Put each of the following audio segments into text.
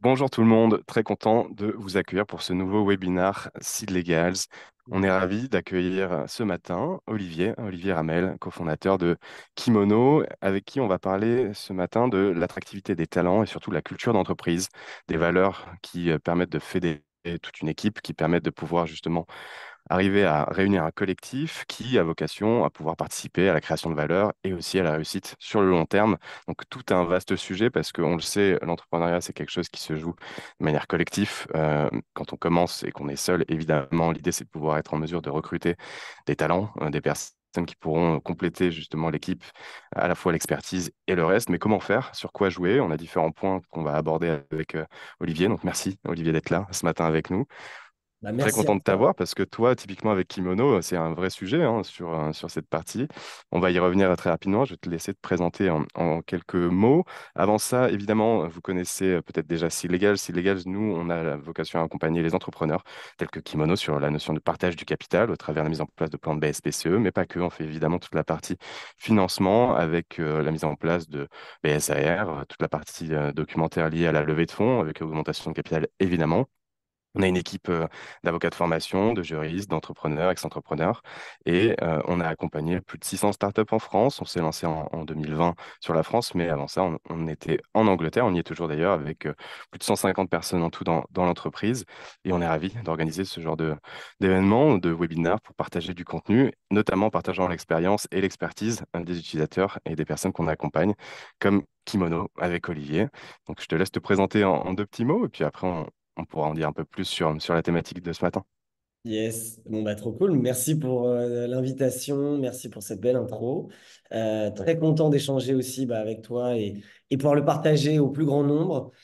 Bonjour tout le monde, très content de vous accueillir pour ce nouveau webinar Seed Legals. On est ravi d'accueillir ce matin Olivier Ramel, cofondateur de Kimono, avec qui on va parler ce matin de l'attractivité des talents et surtout de la culture d'entreprise, des valeurs qui permettent de fédérer toute une équipe, qui permettent de pouvoir justement arriver à réunir un collectif qui a vocation à pouvoir participer à la création de valeur et aussi à la réussite sur le long terme. Donc tout un vaste sujet parce qu'on le sait, l'entrepreneuriat, c'est quelque chose qui se joue de manière collective. Quand on commence et qu'on est seul, évidemment, l'idée, c'est de pouvoir être en mesure de recruter des talents, des personnes qui pourront compléter justement l'équipe, à la fois l'expertise et le reste. Mais comment faire? Sur quoi jouer? On a différents points qu'on va aborder avec Olivier. Donc merci Olivier d'être là ce matin avec nous. Bah, Très merci à content de toi. t'avoir parce que toi, typiquement avec Kimono, c'est un vrai sujet hein, sur cette partie. On va y revenir très rapidement. Je vais te laisser te présenter en quelques mots. Avant ça, évidemment, vous connaissez peut-être déjà Sealegal. Sealegal, nous, on a la vocation à accompagner les entrepreneurs tels que Kimono sur la notion de partage du capital au travers de la mise en place de plans de BSPCE, mais pas que. On fait évidemment toute la partie financement avec la mise en place de BSAR, toute la partie documentaire liée à la levée de fonds avec augmentation de capital, évidemment. On a une équipe d'avocats de formation, de juristes, d'entrepreneurs, ex-entrepreneurs, et on a accompagné plus de 600 startups en France. On s'est lancé en 2020 sur la France, mais avant ça, on était en Angleterre. On y est toujours d'ailleurs, avec plus de 150 personnes en tout dans l'entreprise. Et on est ravis d'organiser ce genre d'événements, de webinaires pour partager du contenu, notamment en partageant l'expérience et l'expertise des utilisateurs et des personnes qu'on accompagne, comme Kimono avec Olivier. Donc, je te laisse te présenter en deux petits mots, et puis après, on pourra en dire un peu plus sur la thématique de ce matin. Yes, bon bah trop cool. Merci pour l'invitation, merci pour cette belle intro. Très content d'échanger aussi avec toi et pouvoir le partager au plus grand nombre.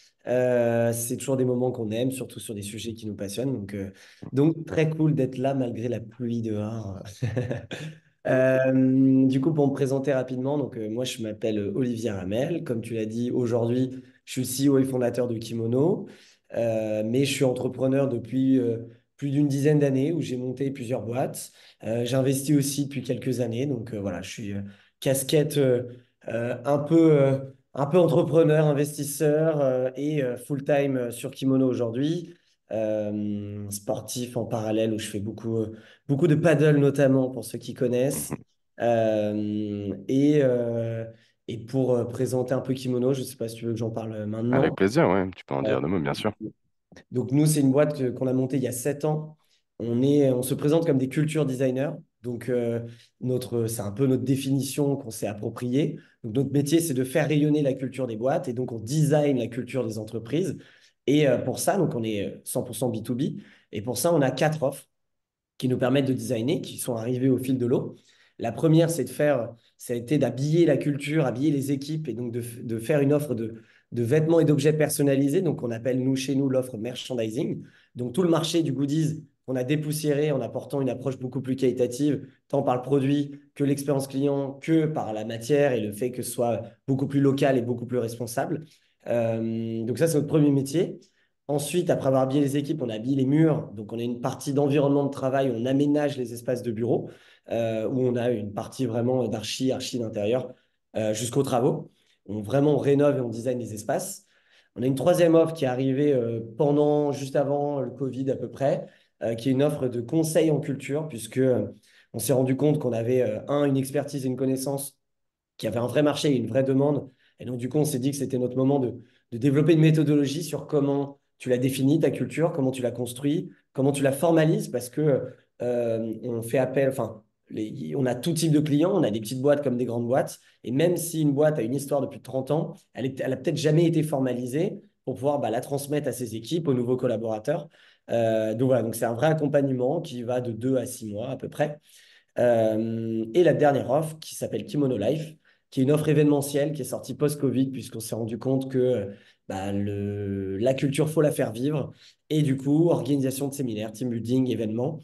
C'est toujours des moments qu'on aime, surtout sur des sujets qui nous passionnent. Donc très cool d'être là malgré la pluie dehors. Du coup, pour me présenter rapidement, moi je m'appelle Olivier Ramel. Comme tu l'as dit, aujourd'hui, je suis CEO et fondateur de Kimono, mais je suis entrepreneur depuis plus d'une dizaine d'années où j'ai monté plusieurs boîtes. J'investis aussi depuis quelques années, voilà, je suis casquette un peu entrepreneur, investisseur et full-time sur Kimono aujourd'hui. Sportif en parallèle où je fais beaucoup de paddle notamment pour ceux qui connaissent. Mhm. Et pour présenter un peu Kimono, je ne sais pas si tu veux que j'en parle Avec maintenant. plaisir, ouais, tu peux en Euh, dire deux mots, bien sûr. donc nous, c'est une boîte qu'on a montée il y a 7 ans. On se présente comme des culture designers. C'est un peu notre définition qu'on s'est appropriée. Donc notre métier, c'est de faire rayonner la culture des boîtes et donc on design la culture des entreprises. Et pour ça, donc on est 100% B2B. Et pour ça, on a 4 offres qui nous permettent de designer, qui sont arrivées au fil de l'eau. La première, ça a été d'habiller la culture, habiller les équipes et donc de faire une offre de vêtements et d'objets personnalisés. Donc, on appelle chez nous l'offre merchandising. Donc, tout le marché du goodies, on a dépoussiéré en apportant une approche beaucoup plus qualitative, tant par le produit que l'expérience client, que par la matière et le fait que ce soit beaucoup plus local et beaucoup plus responsable. Donc, ça, c'est notre premier métier. Ensuite, après avoir habillé les équipes, on habille les murs. Donc, on a une partie d'environnement de travail, on aménage les espaces de bureau, où on a une partie vraiment archi d'intérieur, jusqu'aux travaux. On rénove et on design les espaces. On a une troisième offre qui est arrivée juste avant le Covid à peu près, qui est une offre de conseil en culture, puisque on s'est rendu compte qu'on avait, une expertise et une connaissance qui avait un vrai marché et une vraie demande. Et donc, du coup, on s'est dit que c'était notre moment de développer une méthodologie sur comment tu la définis, ta culture, comment tu la construis, comment tu la formalises, parce que on fait appel, enfin, on a tout type de clients, on a des petites boîtes comme des grandes boîtes, et même si une boîte a une histoire depuis 30 ans, elle a peut-être jamais été formalisée pour pouvoir la transmettre à ses équipes, aux nouveaux collaborateurs. Donc voilà, donc c'est un vrai accompagnement qui va de 2 à 6 mois à peu près. Et la dernière offre qui s'appelle Kimono Life, qui est une offre événementielle qui est sortie post-Covid, puisqu'on s'est rendu compte que la culture, faut la faire vivre. Et du coup, organisation de séminaires, team building, événements,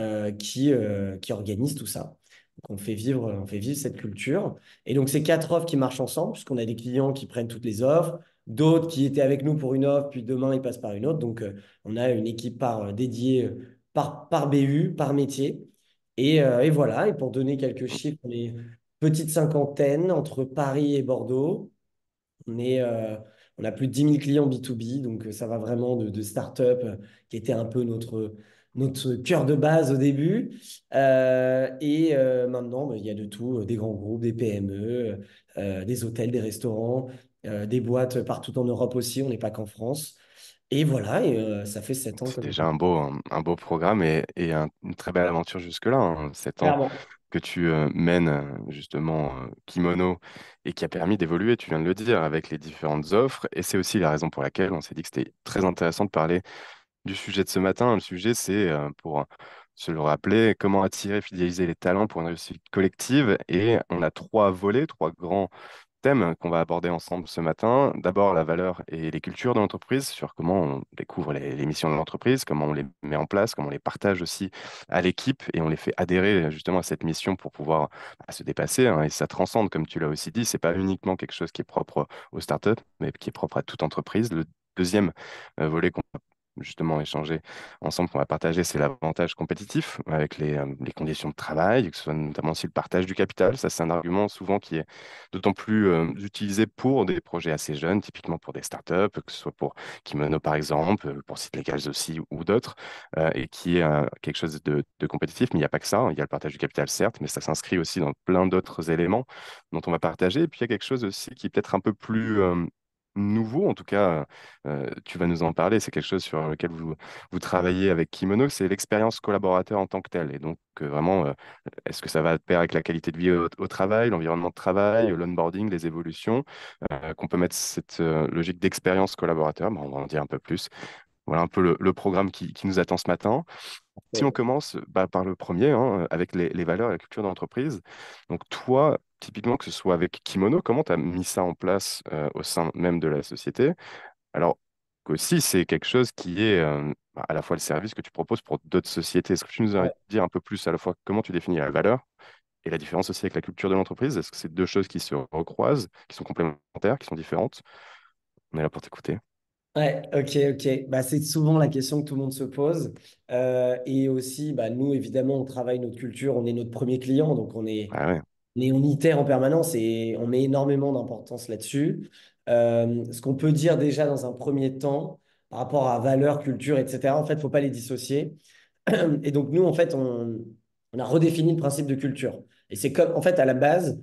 qui organisent tout ça. Donc, on fait vivre cette culture. Et donc, c'est 4 offres qui marchent ensemble, puisqu'on a des clients qui prennent toutes les offres, d'autres qui étaient avec nous pour une offre, puis demain, ils passent par une autre. On a une équipe dédiée par BU, par métier. Et voilà, et pour donner quelques chiffres, on est petite cinquantaine entre Paris et Bordeaux. On est, On a plus de 10 000 clients B2B, donc ça va vraiment de start-up qui était un peu notre cœur de base au début. Maintenant, bah, il y a de tout, des grands groupes, des PME, des hôtels, des restaurants, des boîtes partout en Europe aussi, on n'est pas qu'en France. Et voilà, ça fait 7 ans C'est comme déjà un beau programme et une très belle aventure jusque-là, hein. 7 ans clairement. que tu mènes justement Kimono et qui a permis d'évoluer, tu viens de le dire, avec les différentes offres. Et c'est aussi la raison pour laquelle on s'est dit que c'était très intéressant de parler du sujet de ce matin. Le sujet, c'est pour se le rappeler, comment attirer et fidéliser les talents pour une réussite collective. Et on a trois volets, trois grands thèmes qu'on va aborder ensemble ce matin. D'abord, la valeur et les cultures de l'entreprise, sur comment on découvre les missions de l'entreprise, comment on les met en place, comment on les partage aussi à l'équipe et on les fait adhérer justement à cette mission pour pouvoir se dépasser, hein. Et ça transcende, comme tu l'as aussi dit, c'est pas uniquement quelque chose qui est propre aux startups, mais qui est propre à toute entreprise. Le deuxième volet qu'on va justement échanger ensemble, qu'on va partager, c'est l'avantage compétitif avec les conditions de travail, que ce soit notamment aussi le partage du capital. Ça, c'est un argument souvent qui est d'autant plus utilisé pour des projets assez jeunes, typiquement pour des startups, que ce soit pour Kimono par exemple, pour Site Legals aussi ou d'autres, et qui est quelque chose de compétitif. Mais il n'y a pas que ça, il y a le partage du capital certes, mais ça s'inscrit aussi dans plein d'autres éléments dont on va partager. Et puis il y a quelque chose aussi qui est peut-être un peu plus nouveau, en tout cas, tu vas nous en parler, c'est quelque chose sur lequel vous travaillez avec Kimono, c'est l'expérience collaborateur en tant que telle. Et donc, vraiment, est-ce que ça va de pair avec la qualité de vie au travail, l'environnement de travail, l'onboarding, les évolutions, qu'on peut mettre cette logique d'expérience collaborateur? Ben, on va en dire un peu plus. Voilà un peu le programme qui nous attend ce matin. Si on commence par le premier, hein, avec les valeurs et la culture d'entreprise, donc toi, typiquement, que ce soit avec Kimono, comment tu as mis ça en place au sein même de la société? Alors qu'aussi, c'est quelque chose qui est à la fois le service que tu proposes pour d'autres sociétés. Est-ce que tu nous as Ouais. dire un peu plus à la fois comment tu définis la valeur et la différence aussi avec la culture de l'entreprise? Est-ce que c'est deux choses qui se recroisent, qui sont complémentaires, qui sont différentes? On est là pour t'écouter. Ouais, ok, ok. Bah, c'est souvent la question que tout le monde se pose. Et aussi, bah, nous, évidemment, on travaille notre culture, on est notre premier client, donc Ah ouais, on itère en permanence et on met énormément d'importance là-dessus. Ce qu'on peut dire déjà dans un premier temps, par rapport à valeur, culture, etc., en fait, il ne faut pas les dissocier. Et donc, nous, en fait, on a redéfini le principe de culture. Et c'est comme, en fait, à la base,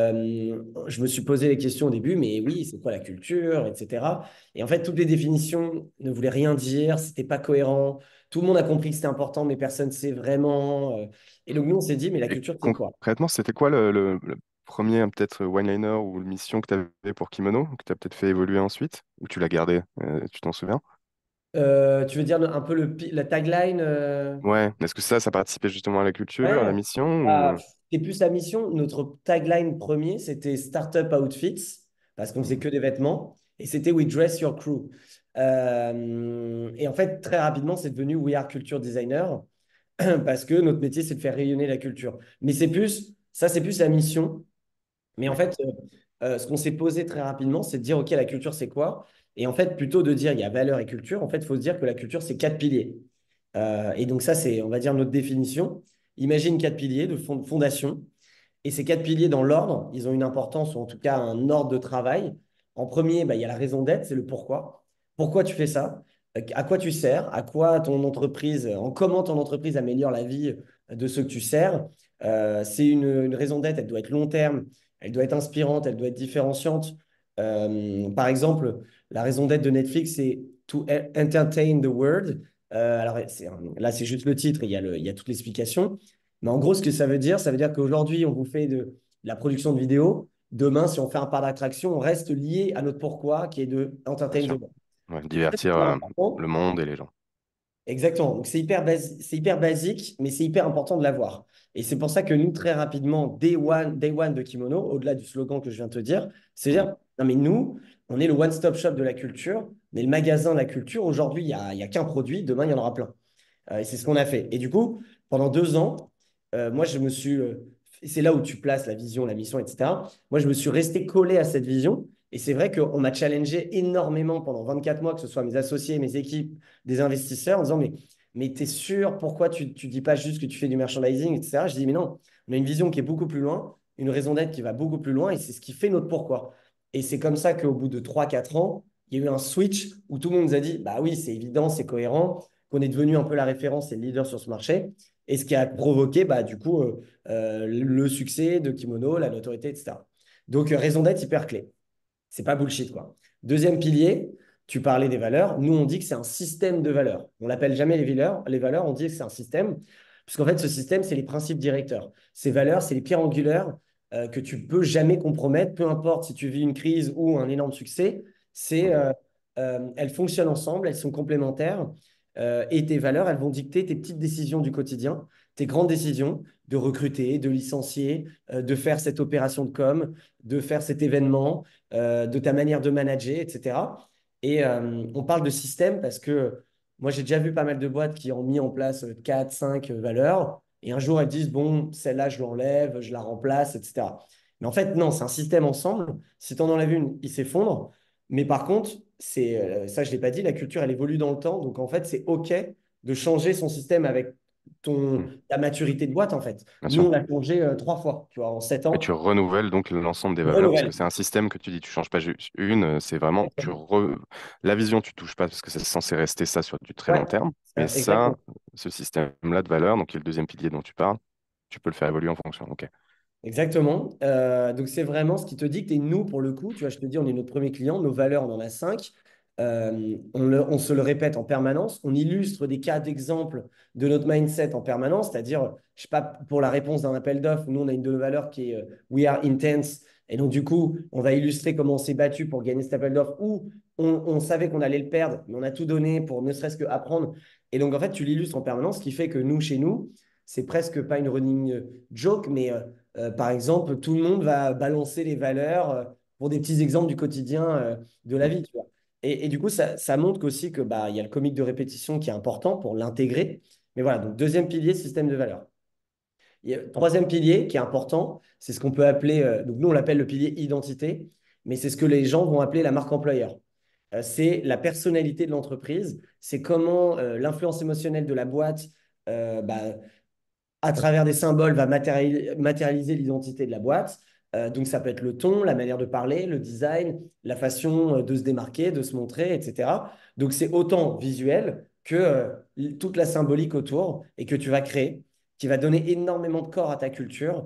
je me suis posé les questions au début, mais oui, c'est quoi la culture, etc. Et en fait, toutes les définitions ne voulaient rien dire, c'était pas cohérent. Tout le monde a compris que c'était important, mais personne ne sait vraiment. Et donc, nous, on s'est dit, mais la et culture, c'est quoi? concrètement, c'était quoi le premier peut-être one-liner ou le mission que tu avais pour Kimono, que tu as peut-être fait évoluer ensuite, ou tu l'as gardé, tu t'en souviens? Tu veux dire un peu la tagline Ouais, est-ce que ça participait justement à la culture, à la Ouais, mission bah, ou... c'était plus la mission. Notre tagline premier, c'était Startup Outfits, parce qu'on faisait Mhm. que des vêtements, et c'était We Dress Your Crew. Et en fait, très rapidement, c'est devenu We Are Culture Designer, parce que notre métier, c'est de faire rayonner la culture. Mais c'est plus la mission. Mais en D'accord. fait, ce qu'on s'est posé très rapidement, c'est de dire, OK, la culture, c'est quoi? Et en fait, plutôt de dire, il y a valeur et culture, en fait, il faut se dire que la culture, c'est quatre piliers. Et donc ça, c'est, on va dire, notre définition. Imagine quatre piliers de fondation. Et ces quatre piliers, dans l'ordre, ils ont une importance, ou en tout cas un ordre de travail. En premier, bah, il y a la raison d'être, c'est le pourquoi. Pourquoi tu fais ça? À quoi tu sers? À quoi ton entreprise, en comment ton entreprise améliore la vie de ceux que tu sers? C'est une raison d'être, elle doit être long terme, elle doit être inspirante, elle doit être différenciante. Par exemple, la raison d'être de Netflix, c'est to entertain the world. Alors, là, c'est juste le titre, et il y a toute l'explication. Mais en gros, ce que ça veut dire qu'aujourd'hui, on vous fait de la production de vidéos. Demain, si on fait un parc d'attraction, on reste lié à notre pourquoi, qui est de Bien entertain the sûr. world. Ouais, Donc, ça, c'est divertir hyper le important. monde et les gens. Exactement. Donc, c'est hyper basique, mais c'est hyper important de l'avoir. Et c'est pour ça que nous, très rapidement, day one de Kimono, au-delà du slogan que je viens de te dire, c'est Mhm. dire, non, mais nous, on est le one-stop shop de la culture, on est le magasin de la culture. Aujourd'hui, il y a qu'un produit, demain, il y en aura plein. Et c'est ce qu'on a fait. Et du coup, pendant 2 ans, moi, c'est là où tu places la vision, la mission, etc. Moi, je me suis resté collé à cette vision. Et c'est vrai qu'on m'a challengé énormément pendant 24 mois, que ce soit mes associés, mes équipes, des investisseurs, en disant, mais t'es sûr, pourquoi tu dis pas juste que tu fais du merchandising, etc. Je dis, mais non, on a une vision qui est beaucoup plus loin, une raison d'être qui va beaucoup plus loin, et c'est ce qui fait notre pourquoi. Et c'est comme ça qu'au bout de 3 4 ans, il y a eu un switch où tout le monde nous a dit, bah oui, c'est évident, c'est cohérent, qu'on est devenu un peu la référence et le leader sur ce marché. Et ce qui a provoqué, bah, du coup, le succès de Kimono, la notoriété, etc. Donc, raison d'être hyper clé. C'est pas bullshit, quoi. Deuxième pilier, tu parlais des valeurs. Nous, on dit que c'est un système de valeurs. On l'appelle jamais les valeurs, on dit que c'est un système. Puisqu'en fait, ce système, c'est les principes directeurs. Ces valeurs, c'est les pierres angulaires que tu peux jamais compromettre, peu importe si tu vis une crise ou un énorme succès. Mhm. Elles fonctionnent ensemble, elles sont complémentaires. Et tes valeurs, elles vont dicter tes petites décisions du quotidien, tes grandes décisions de recruter, de licencier, de faire cette opération de com, de faire cet événement, de ta manière de manager, etc. Et on parle de système parce que moi, j'ai déjà vu pas mal de boîtes qui ont mis en place 4, 5 valeurs. Et un jour, elles disent, bon, celle-là, je l'enlève, je la remplace, etc. Mais en fait, non, c'est un système ensemble. Si tu en enlèves une, il s'effondre. Mais par contre, ça, je ne l'ai pas dit, la culture, elle évolue dans le temps. Donc, en fait, c'est OK de changer son système avec Mhm. ta maturité de boîte, en fait. Bien Nous, sûr. on l'a changé 3 fois, tu vois, en 7 Et tu ans. renouvelles donc l'ensemble des On valeurs parce que renouvelle. c'est un système que tu dis, tu changes pas juste une, c'est vraiment, la vision, tu touches pas parce que c'est censé rester ça sur du très Ouais, long terme. Mais ça, exactement. ce système-là de valeurs, donc qui est le deuxième pilier dont tu parles, tu peux le faire évoluer en fonction. Ok. Exactement. Donc, c'est vraiment ce qui te dicte. Et nous, pour le coup, tu vois, je te dis, on est notre premier client. Nos valeurs, on en a 5. On se le répète en permanence. On illustre des cas d'exemple de notre mindset en permanence. C'est-à-dire, je sais pas, pour la réponse d'un appel d'offres, nous, on a une de nos valeurs qui est We are intense. Et donc, du coup, on va illustrer comment on s'est battu pour gagner cet appel d'offres ou on savait qu'on allait le perdre, mais on a tout donné pour ne serait-ce qu'apprendre. Et donc, en fait, tu l'illustres en permanence, ce qui fait que nous, chez nous, c'est presque pas une running joke, mais par exemple, tout le monde va balancer les valeurs pour des petits exemples du quotidien de la Mm. vie, tu vois. Et du coup, ça montre qu'aussi que bah, il y a le comique de répétition qui est important pour l'intégrer. Mais voilà, donc deuxième pilier, système de valeurs. Troisième pilier qui est important, c'est ce qu'on peut appeler, donc nous on l'appelle le pilier identité, mais c'est ce que les gens vont appeler la marque employeur. C'est la personnalité de l'entreprise, c'est comment l'influence émotionnelle de la boîte bah, à travers des symboles, va matérialiser l'identité de la boîte. Donc, ça peut être le ton, la manière de parler, le design, la façon de se démarquer, de se montrer, etc. Donc, c'est autant visuel que toute la symbolique autour et que tu vas créer, qui va donner énormément de corps à ta culture.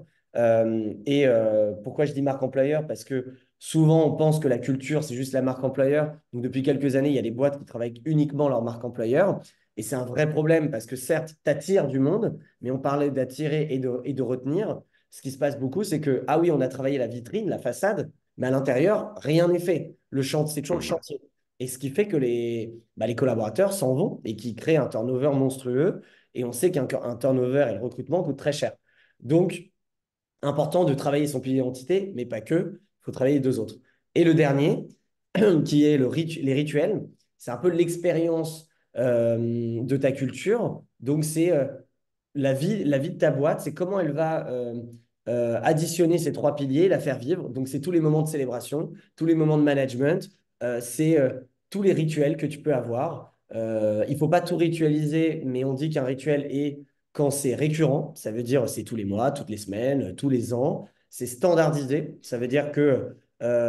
Pourquoi je dis marque employeur? Parce que souvent, on pense que la culture, c'est juste la marque employeur. Donc, depuis quelques années, il y a des boîtes qui travaillent uniquement leur marque employeur. Et c'est un vrai problème parce que certes, tu attires du monde, mais on parlait d'attirer et de retenir. Ce qui se passe beaucoup, c'est que, ah oui, on a travaillé la vitrine, la façade, mais à l'intérieur, rien n'est fait. Le chantier, c'est toujours le Mhm. chantier. Et ce qui fait que les collaborateurs s'en vont et qui créent un turnover monstrueux. Et on sait qu'un turnover et le recrutement coûtent très cher. Donc, important de travailler son pilier d'identité, mais pas que. Il faut travailler les deux autres. Et le dernier, qui est les rituels, c'est un peu l'expérience de ta culture. Donc, c'est la vie de ta boîte, c'est comment elle va additionner ces 3 piliers, la faire vivre. Donc, c'est tous les moments de célébration, tous les moments de management, c'est tous les rituels que tu peux avoir. Il ne faut pas tout ritualiser, mais on dit qu'un rituel est quand c'est récurrent, ça veut dire c'est tous les mois, toutes les semaines, tous les ans. C'est standardisé, ça veut dire que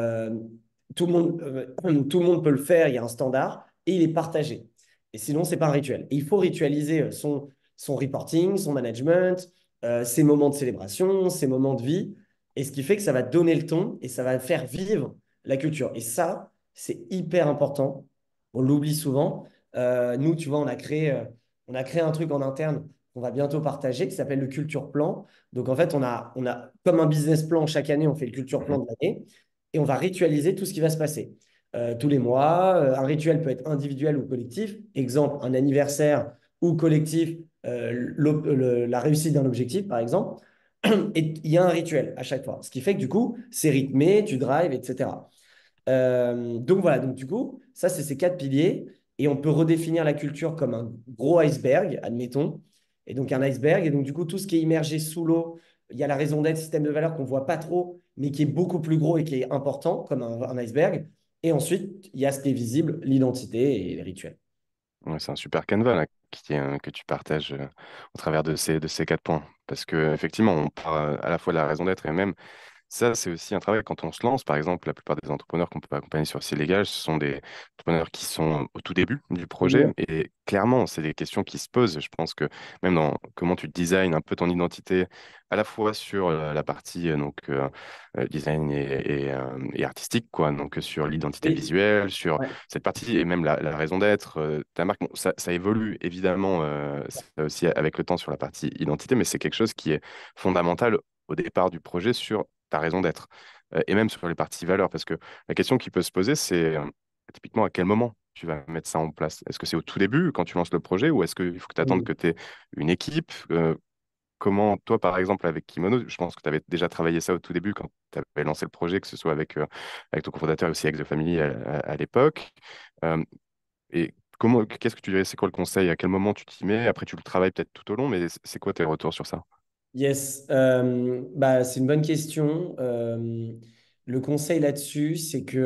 tout le monde peut le faire, il y a un standard et il est partagé. Et sinon, c'est pas un rituel. Et il faut ritualiser son reporting, son management, ses moments de célébration, ses moments de vie. Et ce qui fait que ça va donner le ton et ça va faire vivre la culture. Et ça, c'est hyper important. On l'oublie souvent. Nous, tu vois, on a créé un truc en interne qu'on va bientôt partager qui s'appelle le culture plan. Donc, en fait, on a comme un business plan chaque année, on fait le culture plan Mhm. de l'année et on va ritualiser tout ce qui va se passer. Tous les mois, un rituel peut être individuel ou collectif. Exemple, un anniversaire ou collectif, la réussite d'un objectif, par exemple. Et il y a un rituel à chaque fois. Ce qui fait que du coup, c'est rythmé, tu drives, etc. Donc voilà, donc du coup, ça, c'est ces 4 piliers. Et on peut redéfinir la culture comme un gros iceberg, admettons. Et donc un iceberg. Et donc du coup, tout ce qui est immergé sous l'eau, il y a la raison d'être, système de valeur qu'on ne voit pas trop, mais qui est beaucoup plus gros et qui est important, comme un iceberg. Et ensuite, il y a ce qui est visible, l'identité et les rituels. Ouais, c'est un super canevas là, que tu partages au travers de ces 4 points. Parce que effectivement, on part à la fois de la raison d'être et même ça, c'est aussi un travail quand on se lance. Par exemple, la plupart des entrepreneurs qu'on peut accompagner sur C'est légal, ce sont des entrepreneurs qui sont au tout début du projet. Et clairement, c'est des questions qui se posent. Je pense que même dans comment tu designs un peu ton identité, à la fois sur la partie design et artistique, quoi. Donc sur l'identité Et, visuelle, sur ouais. cette partie et même la raison d'être, ta marque. Bon, ça évolue évidemment ça aussi avec le temps sur la partie identité, mais c'est quelque chose qui est fondamental au départ du projet sur ta raison d'être. Et même sur les parties valeurs, parce que la question qui peut se poser, c'est typiquement à quel moment tu vas mettre ça en place. Est-ce que c'est au tout début, quand tu lances le projet, ou est-ce qu'il faut que tu attendes Mm. que tu aies une équipe? Comment, toi, par exemple, avec Kimono, je pense que tu avais déjà travaillé ça au tout début quand tu avais lancé le projet, que ce soit avec ton cofondateur et aussi avec The Family à l'époque. Euh, et qu'est-ce que tu dirais, c'est quoi le conseil? À quel moment tu t'y mets? Après, tu le travailles peut-être tout au long, mais c'est quoi tes retours sur ça? Yes, bah, c'est une bonne question. Le conseil là-dessus, c'est que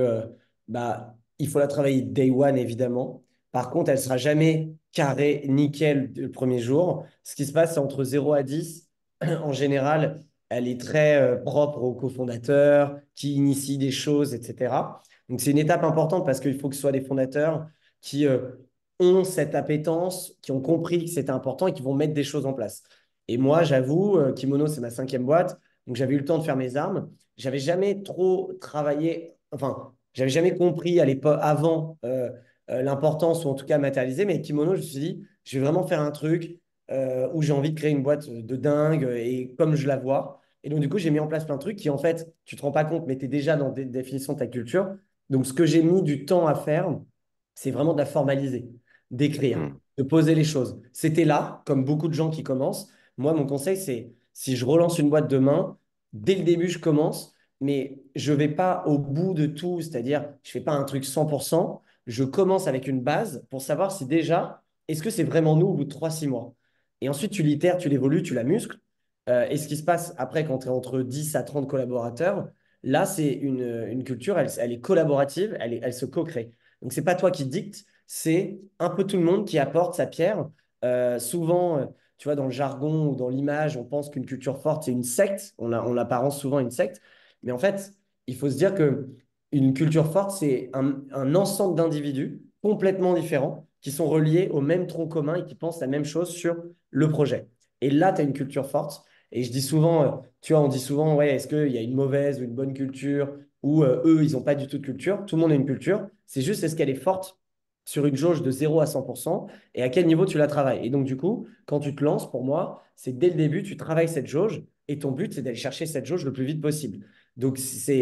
bah, il faut la travailler day one, évidemment. Par contre, elle sera jamais carrée, nickel le premier jour. Ce qui se passe, c'est entre 0 à 10. En général, elle est très propre aux cofondateurs qui initient des choses, etc. Donc, c'est une étape importante parce qu'il faut que ce soit des fondateurs qui ont cette appétence, qui ont compris que c'était important et qui vont mettre des choses en place. Et moi, j'avoue, Kimono, c'est ma cinquième boîte. Donc, j'avais eu le temps de faire mes armes. J'avais jamais trop travaillé, enfin, j'avais jamais compris à l'époque, avant l'importance, ou en tout cas matérialiser. Mais Kimono, je me suis dit, je vais vraiment faire un truc où j'ai envie de créer une boîte de dingue et comme je la vois. Et donc, du coup, j'ai mis en place plein de trucs qui, en fait, tu te rends pas compte, mais tu es déjà dans des définitions de ta culture. Donc, ce que j'ai mis du temps à faire, c'est vraiment de la formaliser, d'écrire, Hmm. de poser les choses. C'était là, comme beaucoup de gens qui commencent. Moi, mon conseil, c'est si je relance une boîte demain, dès le début, je commence, mais je ne vais pas au bout de tout, c'est-à-dire, je ne fais pas un truc 100%. Je commence avec une base pour savoir si déjà, est-ce que c'est vraiment nous au bout de 3 6 mois? Et ensuite, tu l'itères, tu l'évolues, tu la muscles. Et ce qui se passe après, quand tu es entre 10 à 30 collaborateurs, là, c'est une culture, elle est collaborative, elle se co-crée. Donc, c'est pas toi qui dicte, c'est un peu tout le monde qui apporte sa pierre. Souvent, tu vois, dans le jargon ou dans l'image, on pense qu'une culture forte, c'est une secte. On l'apparence souvent à une secte. Mais en fait, il faut se dire que une culture forte, c'est un ensemble d'individus complètement différents qui sont reliés au même tronc commun et qui pensent la même chose sur le projet. Et là, tu as une culture forte. Et je dis souvent, tu vois, on dit souvent, ouais, est-ce qu'il y a une mauvaise ou une bonne culture ou eux, ils n'ont pas du tout de culture. Tout le monde a une culture. C'est juste, est-ce qu'elle est forte sur une jauge de 0 à 100% et à quel niveau tu la travailles. Et donc, du coup, quand tu te lances, pour moi, c'est dès le début, tu travailles cette jauge et ton but, c'est d'aller chercher cette jauge le plus vite possible. Donc,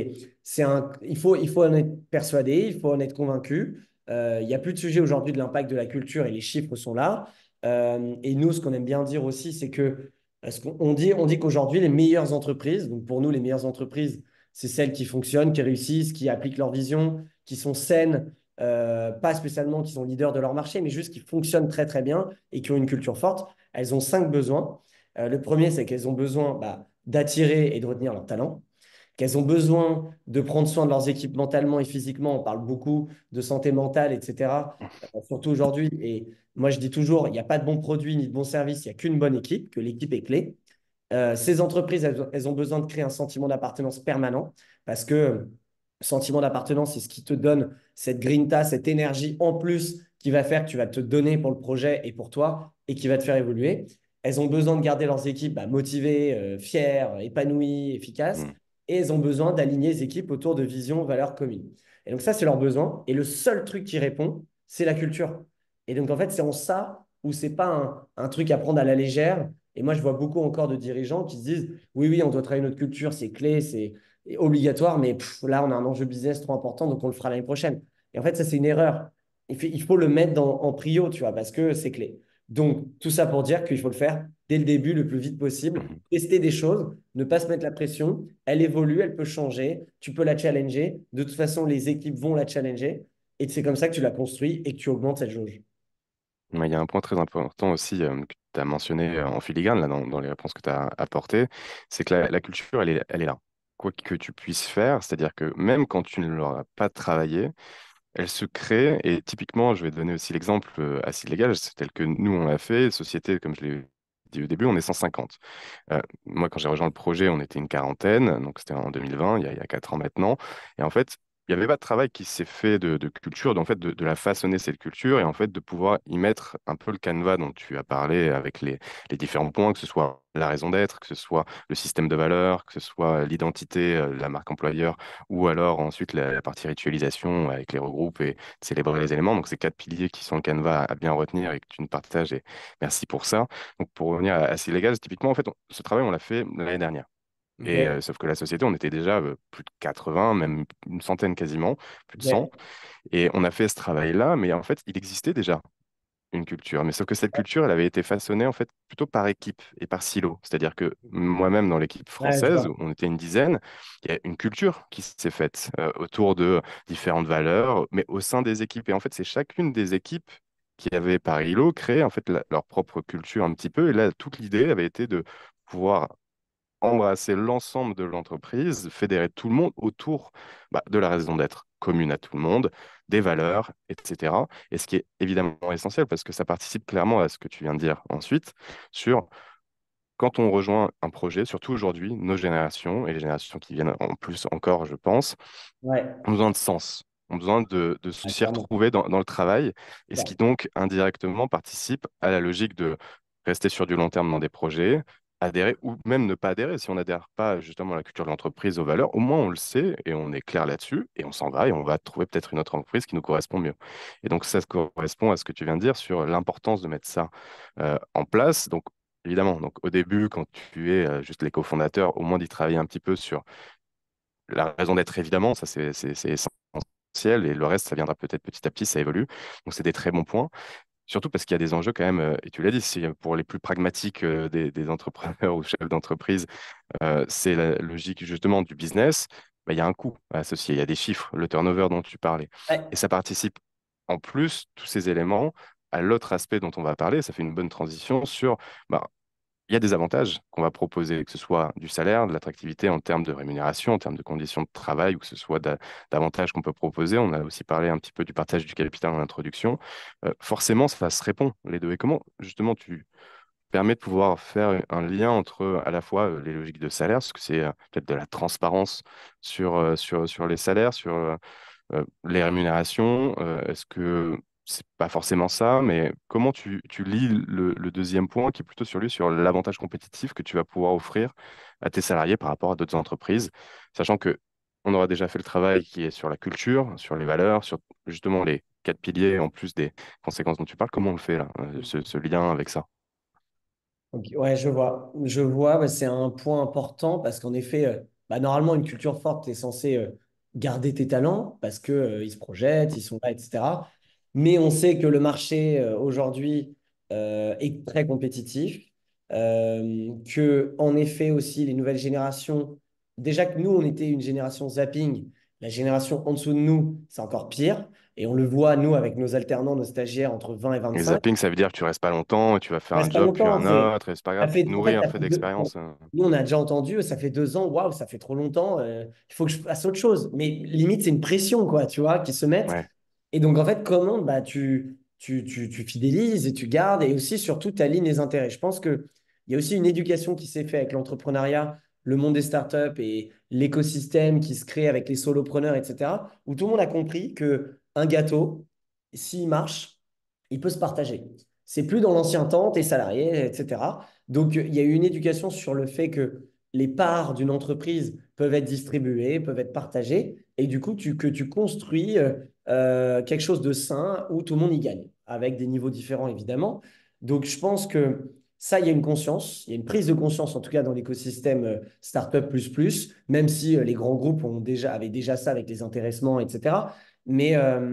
il faut en être persuadé, il faut en être convaincu. Il n'y a plus de sujet aujourd'hui de l'impact de la culture et les chiffres sont là. Et nous, ce qu'on aime bien dire aussi, c'est que on dit qu'aujourd'hui, les meilleures entreprises, donc pour nous, les meilleures entreprises, c'est celles qui fonctionnent, qui réussissent, qui appliquent leur vision, qui sont saines, pas spécialement qui sont leaders de leur marché, mais juste qui fonctionnent très très bien et qui ont une culture forte. Elles ont 5 besoins. Le premier, c'est qu'elles ont besoin d'attirer et de retenir leurs talents, qu'elles ont besoin de prendre soin de leurs équipes mentalement et physiquement. On parle beaucoup de santé mentale, etc. Surtout aujourd'hui. Et moi, je dis toujours, il n'y a pas de bon produit ni de bon service, il n'y a qu'une bonne équipe, que l'équipe est clé. Ces entreprises, elles ont besoin de créer un sentiment d'appartenance permanent parce que le sentiment d'appartenance, c'est ce qui te donne cette grinta, cette énergie en plus qui va faire que tu vas te donner pour le projet et pour toi et qui va te faire évoluer. Elles ont besoin de garder leurs équipes motivées, fières, épanouies, efficaces. Hmm. Et elles ont besoin d'aligner les équipes autour de visions, valeurs communes. Et donc ça, c'est leur besoin. Et le seul truc qui répond, c'est la culture. Et donc en fait, c'est en ça où c'est pas un truc à prendre à la légère. Et moi, je vois beaucoup encore de dirigeants qui se disent, oui, oui, on doit travailler notre culture, c'est clé, c'est obligatoire, mais là, on a un enjeu business trop important, donc on le fera l'année prochaine. Et en fait, ça, c'est une erreur. Il faut le mettre en prio, tu vois, parce que c'est clé. Donc, tout ça pour dire qu'il faut le faire dès le début, le plus vite possible, Mhm. tester des choses, ne pas se mettre la pression. Elle évolue, elle peut changer, tu peux la challenger. De toute façon, les équipes vont la challenger. Et c'est comme ça que tu la construis et que tu augmentes cette jauge. Ouais, il y a un point très important aussi que tu as mentionné en filigrane là, dans les réponses que tu as apportées, c'est que la culture, elle est là. Quoi que tu puisses faire, c'est-à-dire que même quand tu ne l'auras pas travaillé, elle se crée. Et typiquement, je vais donner aussi l'exemple assez légal, c'est tel que nous, on l'a fait, société, comme je l'ai Au début, on est 150. Moi, quand j'ai rejoint le projet, on était une quarantaine, donc c'était en 2020, il y a 4 ans maintenant. Et en fait, il n'y avait pas de travail qui s'est fait de culture, en fait, de la façonner, cette culture, et en fait, de pouvoir y mettre un peu le canevas dont tu as parlé avec les différents points, que ce soit la raison d'être, que ce soit le système de valeurs, que ce soit l'identité, la marque employeur, ou alors ensuite la partie ritualisation avec les regroupes et célébrer les éléments. Donc, ces 4 piliers qui sont le canevas à bien retenir et que tu nous partages, et merci pour ça. Donc, pour revenir à Sylégal, typiquement, en fait, ce travail, on l'a fait l'année dernière. Ok. Et sauf que la société, on était déjà plus de 80, même une centaine quasiment, plus de 100. Ok. Et on a fait ce travail-là, mais en fait, il existait déjà une culture. Mais sauf que cette culture, elle avait été façonnée en fait plutôt par équipe et par silo. C'est-à-dire que moi-même, dans l'équipe Ouais, je française, vois. où on était une dizaine, il y a une culture qui s'est faite autour de différentes valeurs, mais au sein des équipes. Et en fait, c'est chacune des équipes qui avait par îlot créé en fait leur propre culture un petit peu. Et là, toute l'idée avait été de pouvoir embrasser l'ensemble de l'entreprise, fédérer tout le monde autour de la raison d'être commune à tout le monde, des valeurs, etc. Et ce qui est évidemment essentiel, parce que ça participe clairement à ce que tu viens de dire ensuite, sur quand on rejoint un projet, surtout aujourd'hui, nos générations, et les générations qui viennent en plus encore, je pense, Ouais, ont besoin de sens, ont besoin de ouais, s'y clairement. retrouver dans le travail, et ce Ouais. qui donc indirectement participe à la logique de rester sur du long terme dans des projets, adhérer ou même ne pas adhérer. Si on n'adhère pas justement à la culture de l'entreprise, aux valeurs, au moins on le sait et on est clair là-dessus, et on s'en va et on va trouver peut-être une autre entreprise qui nous correspond mieux. Et donc ça correspond à ce que tu viens de dire sur l'importance de mettre ça en place. Donc évidemment, donc au début, quand tu es juste les cofondateurs, au moins d'y travailler un petit peu sur la raison d'être, évidemment, ça c'est essentiel, et le reste, ça viendra peut-être petit à petit, ça évolue. Donc c'est des très bons points, surtout parce qu'il y a des enjeux quand même, et tu l'as dit, c'est pour les plus pragmatiques des entrepreneurs ou chefs d'entreprise, c'est la logique justement du business. Il y a un coût associé, il y a des chiffres, le turnover dont tu parlais. Et Ouais. ça participe en plus, tous ces éléments, à l'autre aspect dont on va parler. Ça fait une bonne transition sur bah, il y a des avantages qu'on va proposer, que ce soit du salaire, de l'attractivité en termes de rémunération, en termes de conditions de travail, ou que ce soit d'avantages qu'on peut proposer. On a aussi parlé un petit peu du partage du capital en introduction. Forcément, ça se répond, les deux. Et comment, justement, tu permets de pouvoir faire un lien entre à la fois les logiques de salaire, parce que c'est peut-être de la transparence sur les salaires, sur les rémunérations, est-ce que c'est pas forcément ça, mais comment tu lis le deuxième point qui est plutôt sur lui, sur l'avantage compétitif que tu vas pouvoir offrir à tes salariés par rapport à d'autres entreprises, sachant que on aura déjà fait le travail qui est sur la culture, sur les valeurs, sur justement les 4 piliers en plus des conséquences dont tu parles. Comment on le fait là, ce lien avec ça? Ok, ouais, je vois. Je vois, bah, c'est un point important parce qu'en effet, bah, normalement, une culture forte, tu es censé garder tes talents parce que, ils se projettent, ils sont là, etc. Mais on sait que le marché aujourd'hui est très compétitif, que en effet aussi les nouvelles générations, déjà que nous, on était une génération zapping, la génération en dessous de nous, c'est encore pire. Et on le voit, nous, avec nos alternants, nos stagiaires entre 20 et Et 25. zapping, ça veut dire que tu restes pas longtemps, et tu vas faire On un reste pas job, puis longtemps. un autre, et c'est pas Ça grave, tu te fait, en nourris fait, un ça peu fait d'expérience. nous, on a déjà entendu, ça fait 2 ans, waouh, ça fait trop longtemps, il faut que je fasse autre chose. Mais limite, c'est une pression, quoi, tu vois, qui se mettent. Ouais. Et donc, en fait, comment bah, tu fidélises et tu gardes et aussi, surtout, tu alignes les intérêts. Je pense qu'il y a aussi une éducation qui s'est faite avec l'entrepreneuriat, le monde des startups et l'écosystème qui se crée avec les solopreneurs, etc., où tout le monde a compris que un gâteau, s'il marche, il peut se partager. C'est plus dans l'ancien temps, t'es salarié, etc. Donc, il y a eu une éducation sur le fait que les parts d'une entreprise peuvent être distribuées, peuvent être partagées, et du coup, que tu construis quelque chose de sain où tout le monde y gagne, avec des niveaux différents, évidemment. Donc, je pense que ça, il y a une conscience, il y a une prise de conscience, en tout cas dans l'écosystème Startup++, même si les grands groupes avaient déjà ça avec les intéressements, etc. Mais,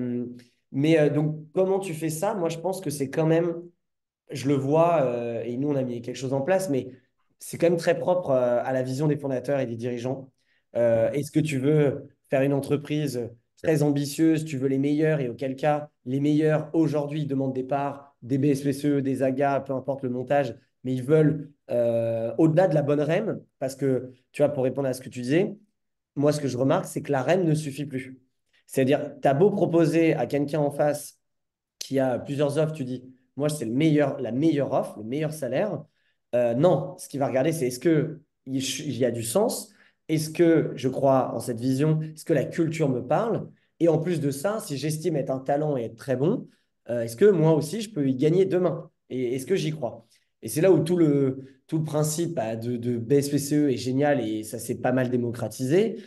donc, comment tu fais ça? Moi, je pense que c'est quand même je le vois, et nous, on a mis quelque chose en place, mais c'est quand même très propre à la vision des fondateurs et des dirigeants. Est-ce que tu veux faire une entreprise très ambitieuse, tu veux les meilleurs, et auquel cas, les meilleurs aujourd'hui demandent des parts, des BSPCE, des AGA, peu importe le montage, mais ils veulent au-delà de la bonne REM, parce que, tu vois, pour répondre à ce que tu disais, moi, ce que je remarque, c'est que la REM ne suffit plus. C'est-à-dire, tu as beau proposer à quelqu'un en face qui a plusieurs offres, tu dis, moi, c'est la meilleure offre, le meilleur salaire. Non, ce qu'il va regarder, c'est est-ce que il y a du sens? Est-ce que je crois en cette vision? Est-ce que la culture me parle? Et en plus de ça, si j'estime être un talent et être très bon, est-ce que moi aussi, je peux y gagner demain? Et est-ce que j'y crois? Et c'est là où tout le principe de BSPCE est génial et ça s'est pas mal démocratisé.